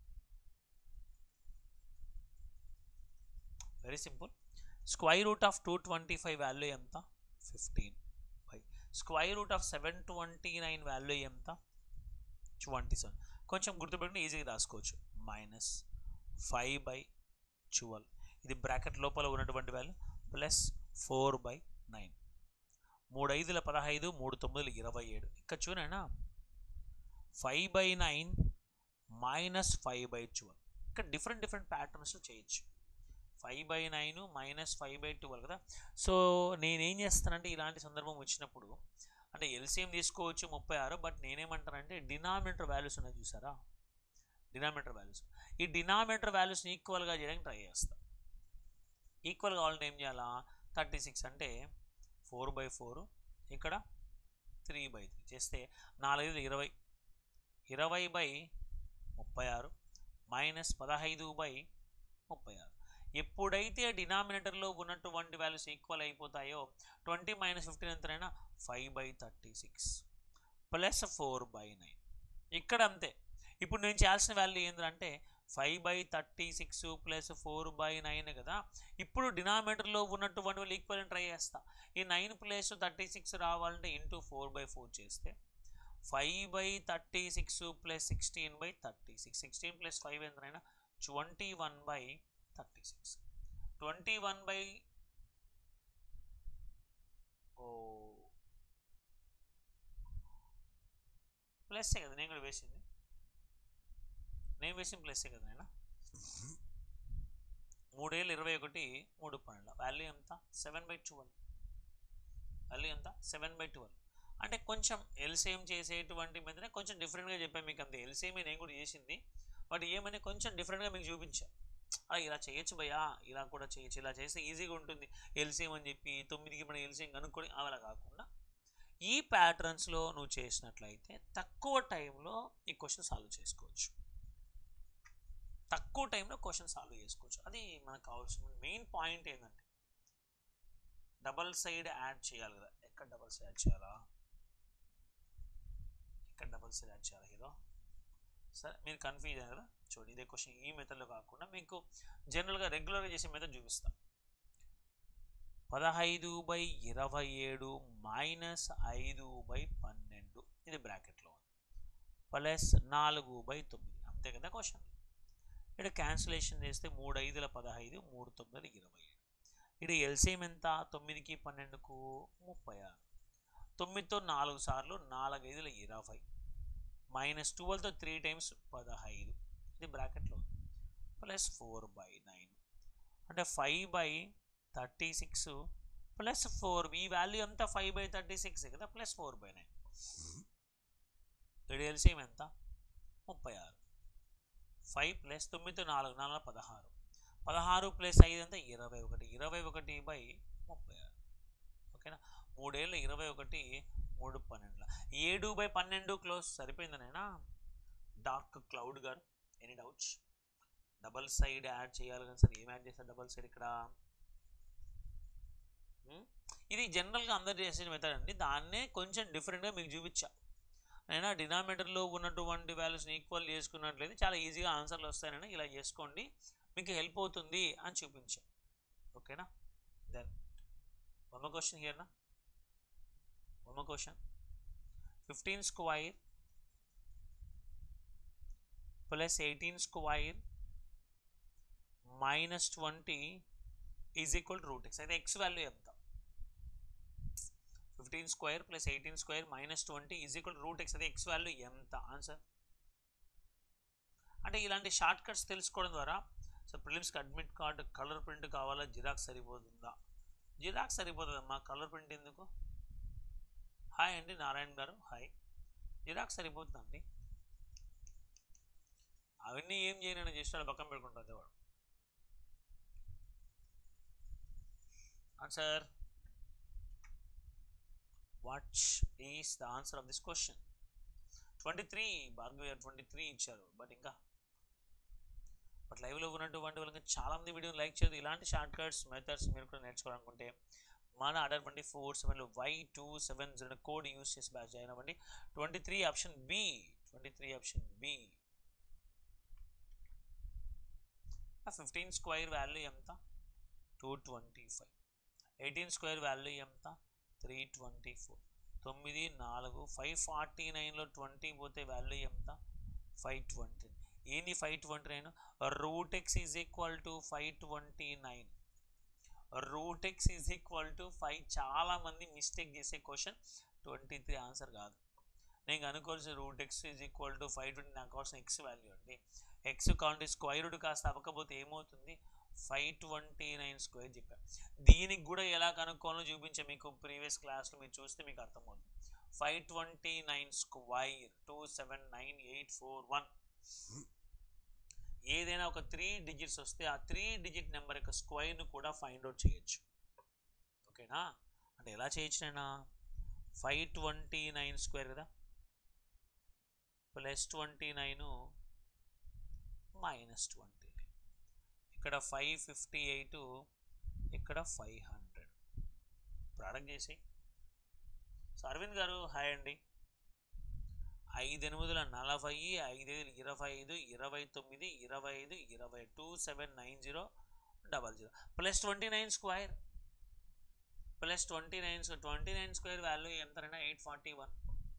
Very simple. Square root of two twenty five value ఎంత? Fifteen by square root of seven twenty nine value ఎంత? Twenty seven. కొంచెం గుర్తుపెట్టుకుని ఈజీగా రాసుకోవచ్చు. మైనస్ ఫైవ్ బై ట్వెల్వ్, ఇది బ్రాకెట్ లోపల ఉన్నటువంటి value, plus four by nine. మూడు ఐదుల పదహైదు, మూడు తొమ్మిదిల ఇరవై ఏడు. ఇక్కడ చూడైనా five by nine minus five by twelve. ఇక్కడ డిఫరెంట్ డిఫరెంట్ ప్యాటర్న్స్లో చేయొచ్చు. Five by nine minus five by twelve కదా. సో నేనేం చేస్తానంటే ఇలాంటి సందర్భం వచ్చినప్పుడు అంటే ఎల్సిఎం తీసుకోవచ్చు ముప్పై ఆరు, బట్ నేనేమంటానంటే డినామినేటర్ వాల్యూస్ ఉన్నాయి చూసారా, డినామినేటర్ వాల్యూస్, ఈ డినామినేటర్ వాల్యూస్ని ఈక్వల్గా చేయడానికి ట్రై చేస్తాను. ఈక్వల్ కావాలంటే ఏం చేయాలా, థర్టీ సిక్స్ అంటే ఫోర్ బై ఫోర్, ఇక్కడ త్రీ బై త్రీ చేస్తే నాలుగైదు ఇరవై, ఇరవై బై ముప్పై ఆరు మైనస్ పదహైదు బై ముప్పై ఆరు. ఎప్పుడైతే డినామినేటర్లో ఉన్నటువంటి వాల్యూస్ ఈక్వల్ అయిపోతాయో ట్వంటీ మైనస్ ఫిఫ్టీన్ ఎంతనైనా five by thirty six plus four by nine. ఇక్కడ అంతే. ఇప్పుడు నేను చేయాల్సిన వాల్యూ ఏంటంటే five by thirty six plus four by nine కదా. ఇప్పుడు డినామినేటర్లో ఉన్నటువంటి వాళ్ళు ఈక్వల్ అని ట్రై చేస్తా. ఈ నైన్ ప్లస్ థర్టీ సిక్స్ రావాలంటే ఇంటూ ఫోర్ బై ఫోర్ చేస్తే five by thirty six plus sixteen by thirty six, sixteen plus five ఎంతనైనా twenty one by thirty six. Twenty one by ఓ ప్లస్సే కదా నేను కూడా వేసింది, నేను వేసిన ప్లస్సే కదా నేను. మూడేళ్ళు ఇరవై ఒకటి మూడు పన్నెండు వాల్యూ ఎంత సెవెన్ బై ట్వెల్వ్, వాల్యూ ఎంత సెవెన్ బై ట్వెల్వ్. అంటే కొంచెం ఎల్సిఎం చేసేటువంటి మీదనే కొంచెం డిఫరెంట్గా చెప్పాను మీకు. అంతే ఎల్సిఎం నేను కూడా చేసింది, బట్ ఏమని కొంచెం డిఫరెంట్గా మీకు చూపించా. ఇలా చేయొచ్చు భయ్యా, ఇలా కూడా చేయొచ్చు, ఇలా చేస్తే ఈజీగా ఉంటుంది ఎల్సిఎం అని చెప్పి తొమ్మిదికి మనం ఎల్సిఎం కనుక్కొని అలా కాకుండా ఈ ప్యాటర్న్స్లో నువ్వు చేసినట్లయితే తక్కువ టైంలో ఈ క్వశ్చన్ సాల్వ్ చేసుకోవచ్చు, తక్కువ టైంలో క్వశ్చన్ సాల్వ్ చేసుకోవచ్చు. అది మనకు కావాల్సిన మెయిన్ పాయింట్ ఏంటంటే డబల్ సైడ్ యాడ్ చేయాలి కదా. ఎక్కడ డబల్ సైడ్ యాడ్ చేయాలా, ఎక్కడ డబల్ సైడ్ యాడ్ చేయాలి హీరో. సరే మీరు కన్ఫ్యూజ్ అయ్యారు కదా, చూడండి ఇదే క్వశ్చన్ ఈ మెథడ్లో కాకుండా మీకు జనరల్గా రెగ్యులర్గా చేసే మెథడ్ చూపిస్తా. పదహైదు బై ఇరవై ఏడు మైనస్ ఐదు బై పన్నెండు ఇది బ్రాకెట్లో ఉంది, ప్లస్ నాలుగు బై తొమ్మిది అంతే కదా క్వశ్చన్. ఇక్కడ క్యాన్సిలేషన్ చేస్తే మూడు ఐదుల పదహైదు, మూడు తొమ్మిది ఇరవై ఏడు. ఇక్కడ ఎల్సిఎం ఎంత తొమ్మిదికి పన్నెండుకు ముప్పై ఆరు, తొమ్మిదితో నాలుగు సార్లు నాలుగు ఐదుల ఇరవై మైనస్ ట్వెల్వ్తో త్రీ టైమ్స్ పదహైదు ఇది బ్రాకెట్లో ప్లస్ ఫోర్ బై నైన్ అంటే five by thirty six plus four. ఈ వాల్యూ ఎంత ఫైవ్ బై థర్టీ సిక్స్ కదా ప్లస్ ఫోర్ బై నైన్. ఇక్కడ ఎల్సిఎం ఎంత ముప్పై ఆరు, ఫైవ్ ప్లస్ తొమ్మిదితో నాలుగు నాలుగు పదహారు, పదహారు ప్లస్ ఐదు అంతా ఇరవై ఒకటి, ఇరవై ఒకటి బై ముప్పై ఆరు. ఓకేనా, మూడేళ్ళు ఇరవై ఒకటి మూడు పన్నెండుల ఏడు బై పన్నెండు క్లోజ్ సరిపోయిందనేనా. Dark cloud garu any doubts? Double side add చేయాలి కానీ సార్ ఏం యాడ్ చేస్తారు డబల్ సైడ్ ఇక్కడ? ఇది జనరల్గా అందరు చేసే మెథడ్ అండి, దాన్నే కొంచెం డిఫరెంట్గా మీకు చూపించా. అయినా డినామినేటర్లో ఉన్నటువంటి వాల్యూస్ని ఈక్వల్ చేసుకున్నట్లయితే చాలా ఈజీగా ఆన్సర్లు వస్తాయని ఇలా చేసుకోండి, మీకు హెల్ప్ అవుతుంది అని చూపించా. ఓకేనా, then one more question here నా, one more question. Fifteen square plus eighteen square minus twenty is equal to root x. అయితే ఎక్స్ వాల్యూ ఎంత? Fifteen square plus eighteen square minus twenty is equal root x. అయితే ఎక్స్ వాల్యూ ఎంత ఆన్సర్? అంటే ఇలాంటి షార్ట్ కట్స్ తెలుసుకోవడం ద్వారా సో ప్రిలిమ్స్కి అడ్మిట్ కార్డు కలర్ ప్రింట్ కావాలా, జిరాక్స్ సరిపోతుందా? జిరాక్స్ సరిపోతుందమ్మా, కలర్ ప్రింట్ ఎందుకు? హాయ్ అండి నారాయణ గారు, హాయ్. జిరాక్స్ సరిపోతుందండి, అవన్నీ ఏం చేయను చేస్తాడు పక్కన పెట్టుకుంటుంది వాడు. Answer, what is the answer of this question? twenty-three Bhargavi twenty-three ఇచ్చారు, బట్ ఇంకా బట్ లైవ్లో ఉన్నటువంటి వాళ్ళకి చాలామంది వీడియోని లైక్ చేయదు. ఇలాంటి షార్ట్ కట్స్ మెథడ్స్ మీరు కూడా నేర్చుకోవాలనుకుంటే మన ఆర్డర్ ట్వంటీ ఫోర్ సెవెన్లో Y two seven zero code use చేసి బ్యాచ్ జాయిన్ అవ్వండి. Twenty three option B, twenty three option B. Fifteen square value ఎంత? Two twenty five. Eighteen square value ఎంత? Three twenty four. తొమ్మిది నాలుగు ఫైవ్ ఫార్టీ నైన్లో ట్వంటీ పోతే వాల్యూ ఎంత? Five twenty. ఏంది five twenty nine? Root X is equal to five twenty nine. Root X is equal to five. చాలామంది మిస్టేక్ చేసే క్వశ్చన్ ట్వంటీ త్రీ ఆన్సర్ కాదు. నేను అనుకోవాల్సిన root X is equal to five twenty, నాకు కావాల్సిన ఎక్స్ వాల్యూ అండి. ఎక్స్ కౌంట్ స్క్వేర్ రూట్ కాస్త అవ్వకపోతే ఏమవుతుంది? ఫైవ్ ట్వంటీ నైన్ స్క్వేర్ చెప్పాను. దీనికి కూడా ఎలా కనుక్కోవాలో చూపించే మీకు ప్రీవియస్ క్లాస్లో మీరు చూస్తే మీకు అర్థమవుతుంది. Five twenty nine square two seven nine eight four one. ఏదైనా ఒక త్రీ డిజిట్స్ వస్తే ఆ త్రీ డిజిట్ నెంబర్ యొక్క స్క్వైర్ను కూడా ఫైండ్ అవుట్ చేయొచ్చు. ఓకేనా? అంటే ఎలా చేయొచ్చు నేనా? ఫైవ్ ట్వంటీ నైన్ స్క్వేర్ కదా, plus twenty nine minus twenty nine, ఇక్కడ ఫైవ్ ఫిఫ్టీ ఎయిట్, ఇక్కడ ఫైవ్ హండ్రెడ్. ప్రాడక్ట్ చేసి. సో అరవింద్ గారు హాయ్ అండి. ఐదు ఎనిమిదిల నలభై, ఐదు ఇరవై ఐదు, ఇరవై తొమ్మిది, ఇరవై ఐదు, ఇరవై two seven nine zero double zero plus twenty nine square plus twenty nine twenty nine square value ఎంతైనా ఎయిట్ ఫార్టీ వన్.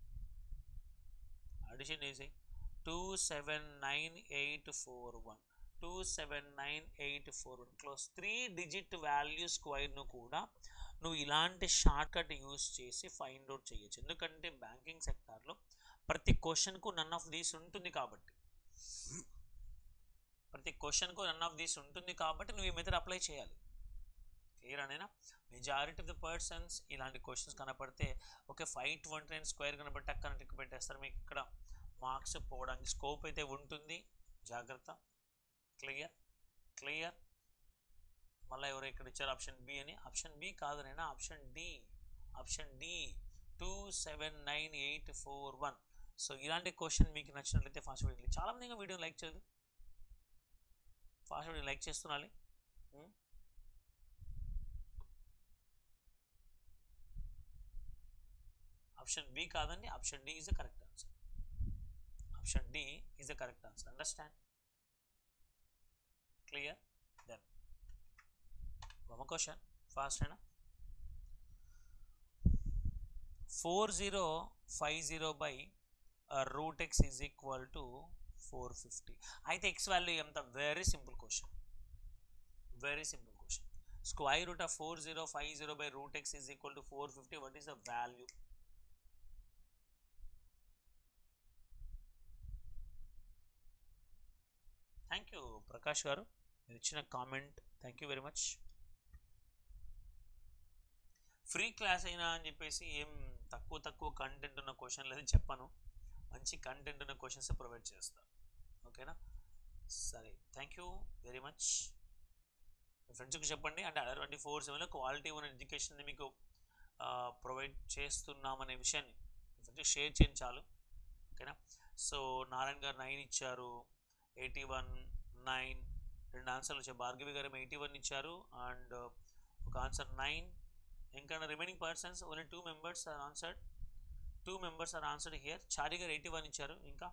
అడిషన్ చేసి two seven nine eight four one two seven nine eight four one close. Three digit value స్క్వైర్ను కూడా నువ్వు ఇలాంటి షార్ట్ కట్ యూస్ చేసి ఫైండ్ అవుట్ చేయొచ్చు. ఎందుకంటే బ్యాంకింగ్ సెక్టార్లో ప్రతి క్వశ్చన్కు నన్ ఆఫ్ దీస్ ఉంటుంది కాబట్టి ప్రతి క్వశ్చన్కు నన్ ఆఫ్ దీస్ ఉంటుంది కాబట్టి నువ్వు ఈ మెథడ్ అప్లై చేయాలి. క్లియర్ అనేనా? మెజారిటీ ఆఫ్ ద పర్సన్స్ ఇలాంటి క్వశ్చన్స్ కనపడితే okay five twenty nine square కనబడి టక్ కనెక్ట్ పెట్టేస్తారు. మీకు ఇక్కడ మార్క్స్ పోవడానికి స్కోప్ అయితే ఉంటుంది. జాగ్రత్త. క్లియర్ క్లియర్ మళ్ళీ ఎవరు ఇక్కడ ఇచ్చారు ఆప్షన్ బి అని. ఆప్షన్ బి కాదనైనా option D option D two seven nine eight four one. So ఇలాంటి క్వశ్చన్ మీకు నచ్చినట్లయితే ఫాస్ట్ వీడియో చాలామంది ఇంకా వీడియో లైక్ చేయదు. ఫాస్ట్ వీడియో లైక్ చేస్తున్నాలి. ఆప్షన్ బి కాదండి, option D is the correct answer. Option D is the correct answer. Understand? Clear? Then one more question fast hai na. four zero five zero by uh, root x is equal to four fifty. అయితే x value ఎంత? very simple question, very simple question. Square root of four zero five zero by root x is equal to four fifty. What is the value? Thank you Prakash garu, మీరు ఇచ్చిన comment thank you very much. Free class అయినా అని చెప్పేసి ఏం తక్కువ తక్కువ కంటెంట్ ఉన్న క్వశ్చన్ లేదని చెప్పాను. మంచి కంటెంట్ ఉన్న క్వశ్చన్స్ ప్రొవైడ్ చేస్తాను. ఓకేనా? సరే, థ్యాంక్ యూ వెరీ మచ్. మీ ఫ్రెండ్స్కి చెప్పండి. అంటే అండర్ ట్వంటీ ఫోర్ సెవెన్లో క్వాలిటీ ఉన్న ఎడ్యుకేషన్ మీకు ప్రొవైడ్ చేస్తున్నామనే విషయాన్ని మీ ఫ్రెండ్స్కి షేర్ చేయండి చాలు. ఓకేనా? సో నారాయణ గారు నైన్ ఇచ్చారు, ఎయిటీ వన్ నైన్ రెండు ఆన్సర్లు వచ్చాయి. భార్గవి గారు ఎయిటీ వన్ ఇచ్చారు అండ్ ఒక ఆన్సర్ నైన్. ఇంకా remaining persons only two members are answered. Two members are answered here. Chari garu eighty one ఇచ్చారు. ఇంకా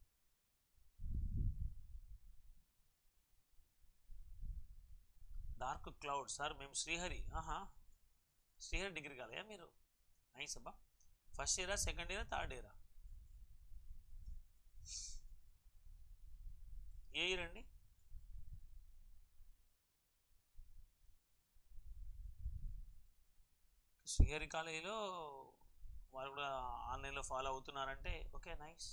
డార్క్ క్లౌడ్ సార్ మేము శ్రీహరి. ఆహా, శ్రీహరి డిగ్రీ కాలేదా మీరు? నైస్ అబ్బా. ఫస్ట్ ఇయరా, సెకండ్ ఇయరా, థర్డ్ ఇయరా? ఏ ఇయర్ అండి? శ్రీహరి కాలేజీలో వాళ్ళు కూడా ఆన్లైన్లో ఫాలో అవుతున్నారంటే ఓకే నైస్.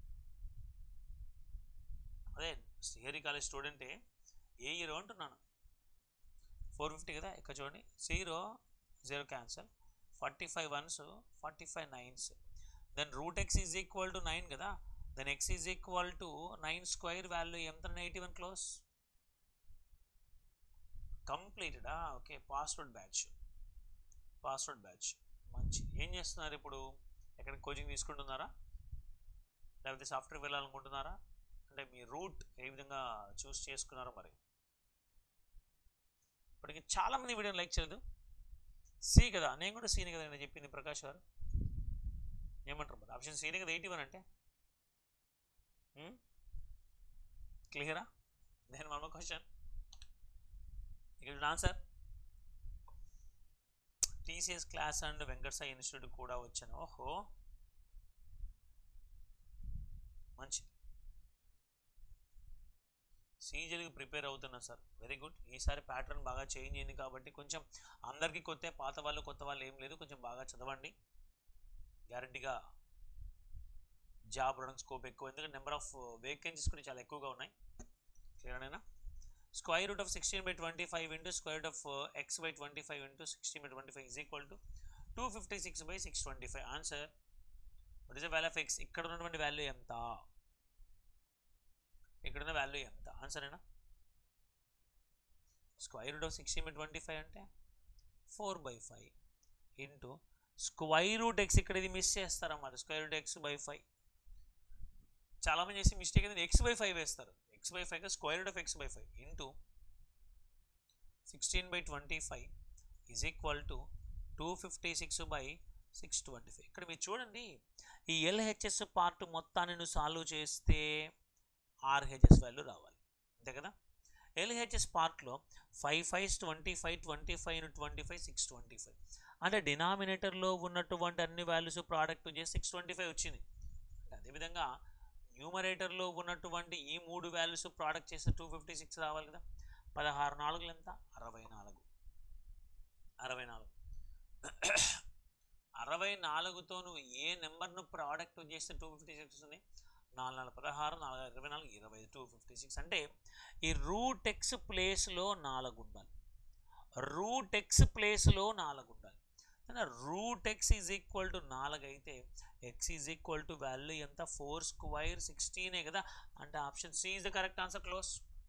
అదే శ్రీహరి కాలేజ్ స్టూడెంటే. ఏ ఇయర్ అంటున్నాను? ఫోర్ ఫిఫ్టీ కదా. ఇక్కడ చూడండి, zero zero cancel, forty five ones, forty five nines. Then root X is equal to nine కదా. Then X is equal to nine square value ఎంత? ఎయిటీ వన్ క్లోజ్ కంప్లీటెడా? Okay, password batch password batch మంచిది. ఏం చేస్తున్నారు ఇప్పుడు? ఎక్కడ కోచింగ్ తీసుకుంటున్నారా లేకపోతే సాఫ్ట్వేర్ వెళ్ళాలనుకుంటున్నారా? అంటే మీ రూట్ ఏ విధంగా చూస్ చేసుకున్నారో మరి. ఇప్పటికి చాలామంది వీడియోని లైక్ చేయలేదు. సి కదా, నేను కూడా సీని కదా నేను చెప్పింది. ప్రకాష్ గారు ఏమంటారు మరి? ఆప్షన్ సీని కదా ఎయిటీ వన్ అంటే. క్లియరా? Then one more question. ఇక్కడ answer TCS class and Venkata Sai institute కూడా వచ్చాను. ఓహో మంచిది. సీజీఎల్కి ప్రిపేర్ అవుతున్నా సార్. Very good. ఈసారి ప్యాటర్న్ బాగా చేంజ్ అయింది కాబట్టి కొంచెం అందరికీ కొత్త, పాత వాళ్ళు కొత్త వాళ్ళు ఏం లేదు. కొంచెం బాగా చదవండి. గ్యారంటీగా జాబ్ రావడానికి స్కోప్ ఎక్కువ. ఎందుకంటే నెంబర్ ఆఫ్ వేకెన్సీస్ కూడా చాలా ఎక్కువగా ఉన్నాయి. క్లియర్నేనా? Square root of sixteen by twenty five into square root of X by twenty five into sixteen by twenty five is equal to two fifty six by six twenty five. Answer what is the value of X, ఇక్కడ ఉన్నటువంటి వాల్యూ ఎంత, ఇక్కడ ఉన్న వాల్యూ ఎంత, ఆన్సరేనా? Square root of sixteen by twenty five అంటే four by five into square root X, ఇక్కడ ఇది మిస్ చేస్తారన్నమాట, square root X by five. చాలామంది చేసి మిస్టేక్ అయితే ఎక్స్ బై ఫైవ్ వేస్తారు, X by five square root of X by five into sixteen by twenty five is equal to two fifty six by six twenty five. ఇక్కడ మీరు చూడండి, ఈ ఎల్హెచ్ఎస్ పార్ట్ మొత్తాన్ని నువ్వు సాల్వ్ చేస్తే ఆర్హెచ్ఎస్ వాల్యూ రావాలి, అంతే కదా. ఎల్హెచ్ఎస్ పార్ట్లో five five twenty five twenty five twenty five six twenty five అంటే డినామినేటర్లో ఉన్నటువంటి అన్ని వాల్యూస్ ప్రోడక్ట్ చేసి సిక్స్ ట్వంటీ ఫైవ్ వచ్చింది. అదేవిధంగా న్యూమరేటర్లో ఉన్నటువంటి ఈ మూడు వాల్యూస్ ప్రోడక్ట్ చేస్తే టూ ఫిఫ్టీ సిక్స్ రావాలి కదా. పదహారు నాలుగులు ఎంత, అరవై నాలుగు, అరవై నాలుగు అరవై నాలుగుతో నువ్వు ఏ నెంబర్ను ప్రోడక్ట్ చేస్తే టూ ఫిఫ్టీ సిక్స్ వస్తుంది, నాలుగు నాలుగు పదహారు, నాలుగు ఇరవై నాలుగు ఇరవై టూ ఫిఫ్టీ సిక్స్ అంటే ఈ రూట్ ఎక్స్ ప్లేస్లో నాలుగు ఉండాలి, రూట్ ఎక్స్ ప్లేస్లో నాలుగు ఉండాలి. Root X is equal to నాలుగు అయితే X is equal to value ఎంత, ఫోర్ స్క్వైర్ సిక్స్టీనే కదా, అంటే option C is the correct answer. Close.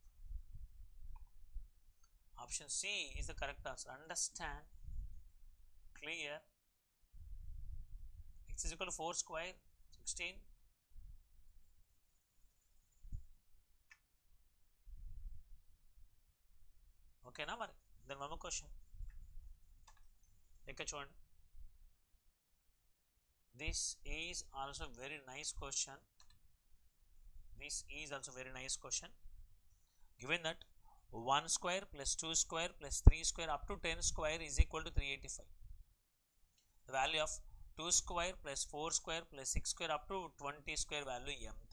Option C is the correct answer. Understand, clear. X is equal to four square sixteen. ఓకేనా? మరి దాని మరొక క్వశ్చన్ ఇక్కడ చూడండి. This is also very nice question. This is also very nice question. Given that one square plus two square plus three square up to ten square is equal to three eighty five. The value of two square plus four square plus six square up to twenty square value ఎంత,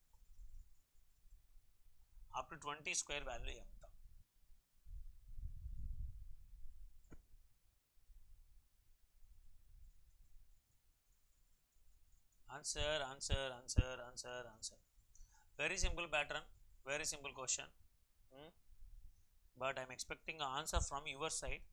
up to twenty square value ఎంత? Answer, answer, answer, answer, answer. Very simple pattern, very simple question. Hmm? But I am expecting an answer from your side.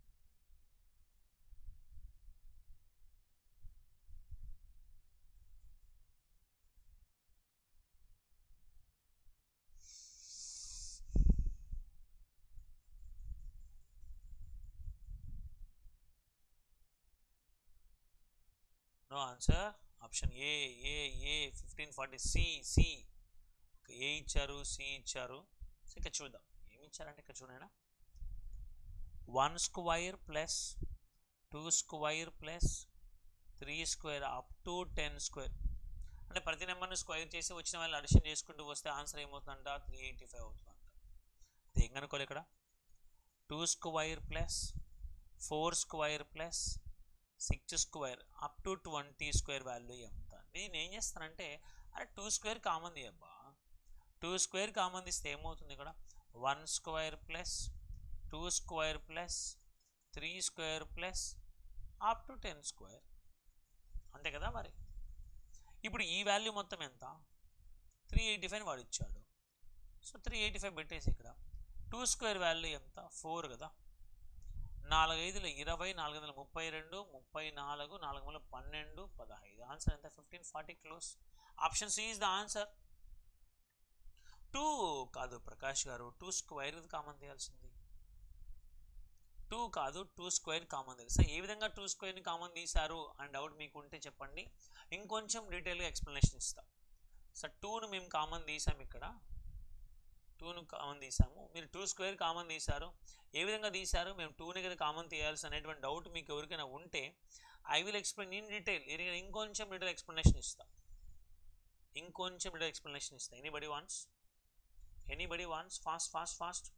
No answer. Option A A A fifteen forty C C A ఇచ్చారు, సి ఇచ్చారు. సో ఇక్కడ చూద్దాం ఏమి ఇచ్చారంటే, ఇక్కడ చూడండి, one square plus two square plus three square up to ten square అంటే ప్రతి నెంబర్ని స్క్వైర్ చేసి వచ్చిన వాళ్ళు అడిషన్ చేసుకుంటూ వస్తే ఆన్సర్ ఏమవుతుందంట, త్రీ ఎయిటీ ఫైవ్ అవుతుందంట. అది ఏం కనుక్కోవాలి ఇక్కడ, two square plus four square plus six square up to twenty square value ఎంత. నేను ఏం చేస్తానంటే, అరే టూ స్క్వేర్ కామన్ తీయబ్బా, టూ స్క్వేర్ కామన్ తీస్తే ఏమవుతుంది ఇక్కడ, one square plus two square plus three square plus up to ten square, అంతే కదా. మరి ఇప్పుడు ఈ వాల్యూ మొత్తం ఎంత, త్రీ ఎయిటీ ఫైవ్ వాడు ఇచ్చాడు. సో త్రీ ఎయిటీ ఫైవ్ పెట్టేసి ఇక్కడ టూ స్క్వేర్ వాల్యూ ఎంత, ఫోర్ కదా. నాలుగు ఐదుల ఇరవై, నాలుగు వందల ముప్పై రెండు, ముప్పై నాలుగు, నాలుగు వందల పన్నెండు, పదహైదు. ఆన్సర్ ఎంత, fifteen forty. Close. Option C is the answer. Two కాదు Prakash garu, two square common తీయాల్సింది, టూ కాదు టూ స్క్వేర్ కామన్ తెలుసా. ఏ విధంగా టూ స్క్వేర్ని కామన్ తీశారు అని డౌట్ మీకు ఉంటే చెప్పండి, ఇంకొంచెం డీటెయిల్గా ఎక్స్ప్లెనేషన్ ఇస్తాం. సార్ టూను మేము కామన్ తీసాము, ఇక్కడ టూను కామన్ తీసాము, మీరు టూ స్క్వేర్ కామన్ తీశారు, ఏ విధంగా తీశారు, మేము టూని కదా కామన్ తీయాల్సి అనేటువంటి డౌట్ మీకు ఎవరికైనా ఉంటే I will explain in detail. ఇంకొంచెం డీటెయిల్ ఎక్స్ప్లెనేషన్ ఇస్తా, ఇంకొంచెం డీటెయిల్ ఎక్స్ప్లెనేషన్ ఇస్తా. Anybody wants, anybody wants, fast fast fast.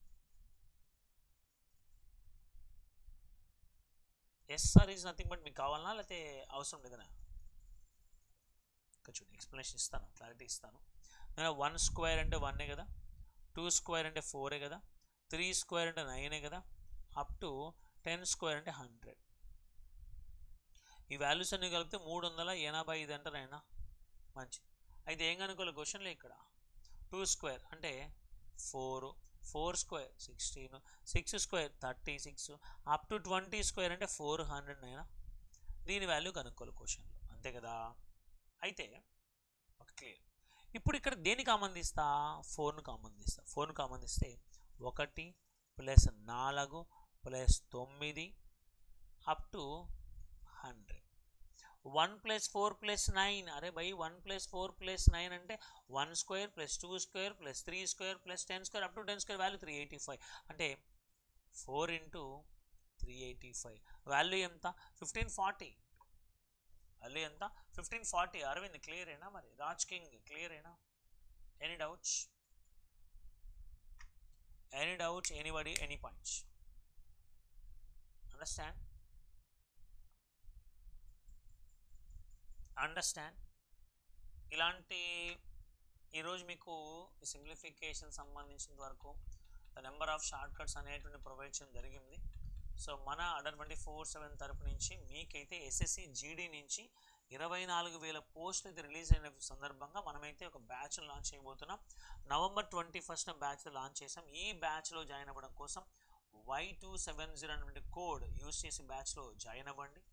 Yes sir is nothing but మీకు కావాలన్నా లేకపోతే అవసరం లేదనా, ఇక్కడ చూడండి ఎక్స్ప్లెనేషన్ ఇస్తాను, క్లారిటీ ఇస్తాను. వన్ స్క్వేర్ అంటే వన్నే కదా, టూ స్క్వేర్ అంటే ఫోరే కదా, త్రీ స్క్వేర్ అంటే నైనే కదా, అప్ టు టెన్ స్క్వేర్ అంటే హండ్రెడ్. ఈ వాల్యూస్ అన్ని కలిపితే మూడు వందల ఎనభై ఐదు అంటారు అయినా మంచిది. అయితే ఏం కనుకోవాలి క్వశ్చన్లో, ఇక్కడ టూ స్క్వేర్ అంటే four, four square sixteen, six square thirty six, up to twenty square అంటే ఫోర్ హండ్రెడ్ అయినా దీని వాల్యూ కనుక్కోవాలి క్వశ్చన్లో, అంతే కదా. అయితే ఓకే క్లియర్. ఇప్పుడు ఇక్కడ దేని కామన్ తీస్తా, ఫోర్ను కామన్ తీస్తా. ఫోర్ను కామన్ తీస్తే ఒకటి ప్లస్ నాలుగు ప్లస్ తొమ్మిది up to hundred. One plus four plus nine, అరే by one plus four plus nine అంటే one square plus two square plus three square plus ten square up to ten square value three eighty five. అంటే four into three eighty five value ఎంత, ఫిఫ్టీన్ ఫార్టీ. వాల్యూ ఎంత, ఫిఫ్టీన్ ఫార్టీ. అరవింద్ క్లియర్ అయినా, మరి రాజ్ కింగ్ క్లియర్ అయినా? Any doubts, any doubts, anybody, any points? Understand, understand. ఇలాంటి ఈరోజు మీకు సింప్లిఫికేషన్ సంబంధించిన వరకు the number of shortcuts అనేటువంటి ప్రొవైడ్ చేయడం జరిగింది. సో మన అండర్ ట్వంటీ ఫోర్ సెవెన్ తరపు నుంచి మీకైతే ఎస్ఎస్సి జీడీ నుంచి ఇరవై నాలుగు వేల పోస్టులు అయితే రిలీజ్ అయిన సందర్భంగా మనమైతే ఒక బ్యాచ్ లాంచ్ చేయబోతున్నాం. November twenty first batch launch చేసాం. ఈ బ్యాచ్లో జాయిన్ అవ్వడం కోసం వై టూ సెవెన్ జీరో అనేటువంటి కోడ్ యూజ్ చేసి బ్యాచ్లో జాయిన్ అవ్వండి.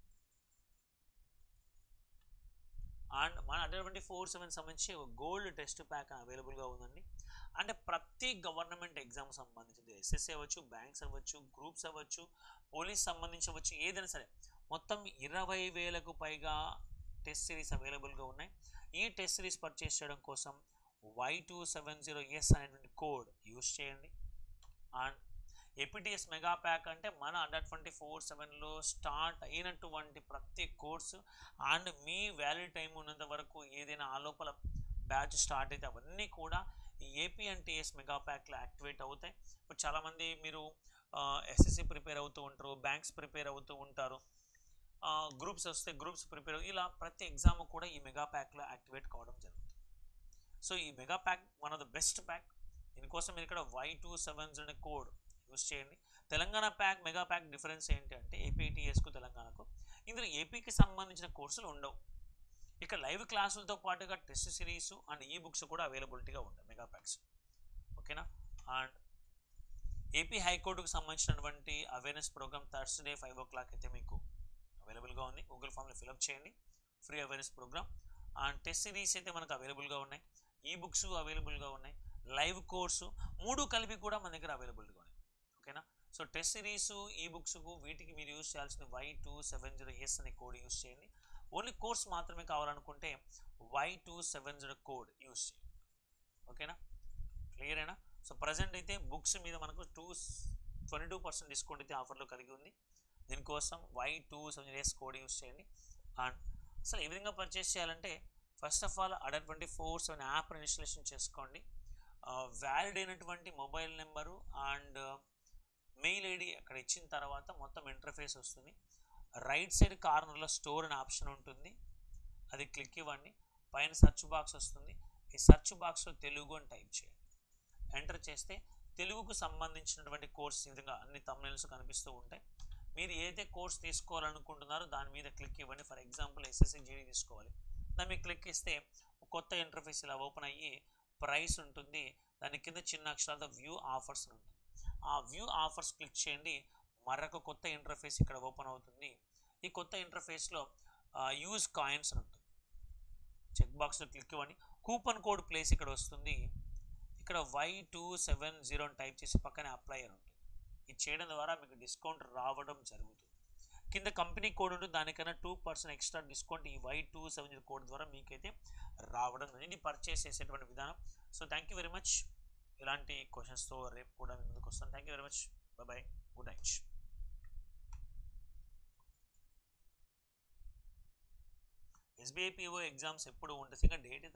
అండ్ మన అండర్ ట్వంటీ ఫోర్ సెవెన్ సంబంధించి ఒక గోల్డ్ టెస్ట్ ప్యాక్ అవైలబుల్గా ఉందండి. అంటే ప్రతి గవర్నమెంట్ ఎగ్జామ్ సంబంధించింది, ఎస్ఎస్సీ అవ్వచ్చు, బ్యాంక్స్ అవ్వచ్చు, గ్రూప్స్ అవ్వచ్చు, పోలీస్ సంబంధించి అవ్వచ్చు, ఏదైనా సరే మొత్తం ఇరవై వేలకు పైగా టెస్ట్ సిరీస్ అవైలబుల్గా ఉన్నాయి. ఈ టెస్ట్ సిరీస్ పర్చేస్ చేయడం కోసం Y two seven zero S అనేటువంటి కోడ్ యూజ్ చేయండి. అండ్ ఏపీటీఎస్ మెగా ప్యాక్ అంటే మన అండర్ ట్వంటీ ఫోర్ సెవెన్లో స్టార్ట్ అయినటువంటి ప్రతి కోర్సు అండ్ మీ వ్యాలిడ్ టైం ఉన్నంత వరకు ఏదైనా ఆ లోపల బ్యాచ్ స్టార్ట్ అయితే అవన్నీ కూడా ఈ ఏపీ అండ్ టీఎస్ మెగా ప్యాక్లో యాక్టివేట్ అవుతాయి. ఇప్పుడు చాలామంది మీరు ఎస్ఎస్సి ప్రిపేర్ అవుతూ ఉంటారు, బ్యాంక్స్ ప్రిపేర్ అవుతూ ఉంటారు, గ్రూప్స్ వస్తే గ్రూప్స్ ప్రిపేర్ అవు, ఇలా ప్రతి ఎగ్జామ్ కూడా ఈ మెగా ప్యాక్లో యాక్టివేట్ కావడం జరుగుతుంది. సో ఈ mega pack one of the best pack. దీనికోసం మీరు ఇక్కడ Y two seven zero code use చేయండి. Telangana pack mega pack difference ఏంటి అంటే ఏపీటీఎస్కు తెలంగాణకు ఇందులో ఏపీకి సంబంధించిన కోర్సులు ఉండవు. ఇక లైవ్ క్లాసులతో పాటుగా test series and e books కూడా అవైలబిలిటీగా ఉంటాయి మెగా ప్యాక్స్. ఓకేనా. అండ్ ఏపీ హైకోర్టుకు సంబంధించినటువంటి awareness program Thursday five o'clock అయితే మీకు అవైలబుల్గా ఉంది. గూగుల్ ఫామ్లో ఫిల్అప్ చేయండి, free awareness program. And test series అయితే మనకు అవైలబుల్గా ఉన్నాయి, ఈ బుక్స్ అవైలబుల్గా ఉన్నాయి, లైవ్ కోర్సు మూడు కలిపి కూడా మన దగ్గర అవైలబుల్గా ఉన్నాయి. ఓకేనా. సో టెస్ట్ సిరీస్, ఈ బుక్స్కు వీటికి మీరు యూజ్ చేయాల్సిన Y two seven zero S అనే కోడ్ యూజ్ చేయండి. ఓన్లీ కోర్స్ మాత్రమే కావాలనుకుంటే Y two seven zero code use చేయండి. ఓకేనా, క్లియర్ అయినా? సో ప్రజెంట్ అయితే బుక్స్ మీద మనకు two twenty two percent discount అయితే ఆఫర్లో కలిగి ఉంది. దీనికోసం Y two seven zero S code use చేయండి. అండ్ అసలు ఏ విధంగా పర్చేస్ చేయాలంటే first of all under twenty four seven app installation చేసుకోండి. వ్యాలిడ్ అయినటువంటి mobile number and mail ID అక్కడ ఇచ్చిన తర్వాత మొత్తం ఇంటర్ఫేస్ వస్తుంది. రైట్ సైడ్ కార్నర్లో స్టోర్ అనే ఆప్షన్ ఉంటుంది, అది క్లిక్ ఇవ్వండి. పైన సెర్చ్ బాక్స్ వస్తుంది, ఈ సెర్చ్ బాక్స్లో తెలుగు అని టైప్ చేయండి. ఎంటర్ చేస్తే తెలుగుకు సంబంధించినటువంటి కోర్స్ ఈ విధంగా అన్ని థంబ్నెయిల్స్ కనిపిస్తూ ఉంటాయి. మీరు ఏదైతే కోర్స్ తీసుకోవాలనుకుంటున్నారో దాని మీద క్లిక్ ఇవ్వండి. ఫర్ ఎగ్జాంపుల్ ఎస్ఎస్సి జీడీ తీసుకోవాలి, దాని మీద క్లిక్ ఇస్తే కొత్త ఇంటర్ఫేస్ ఇలా ఓపెన్ అయ్యి ప్రైస్ ఉంటుంది, దాని కింద చిన్న అక్షరాలతో వ్యూ ఆఫర్స్ ఉంటుంది. ఆ వ్యూ ఆఫర్స్ క్లిక్ చేయండి, మరొక కొత్త ఇంటర్ఫేస్ ఇక్కడ ఓపెన్ అవుతుంది. ఈ కొత్త ఇంటర్ఫేస్లో యూజ్ కాయిన్స్ అని ఉంటుంది, చెక్ బాక్స్లో క్లిక్ ఇవ్వండి. కూపన్ కోడ్ ప్లేస్ ఇక్కడ వస్తుంది, ఇక్కడ వై టూ సెవెన్ జీరో అని టైప్ చేసి పక్కనే అప్లై అని ఉంటుంది. ఇది చేయడం ద్వారా మీకు డిస్కౌంట్ రావడం జరుగుతుంది. కింద కంపెనీ కోడ్ ఉంటుంది, దానికన్నా టూ పర్సెంట్ ఎక్స్ట్రా డిస్కౌంట్ ఈ Y two seven zero code ద్వారా మీకైతే రావడం అనేది పర్చేస్ చేసేటువంటి విధానం. So thank you very much. ఇలాంటి క్వశ్చన్స్తో రేపు కూడా మీ ముందుకు వస్తాను. Thank you very much. Bye bye, good night. SBI PO exams ఎప్పుడు ఉంటుంది, ఇంకా డేట్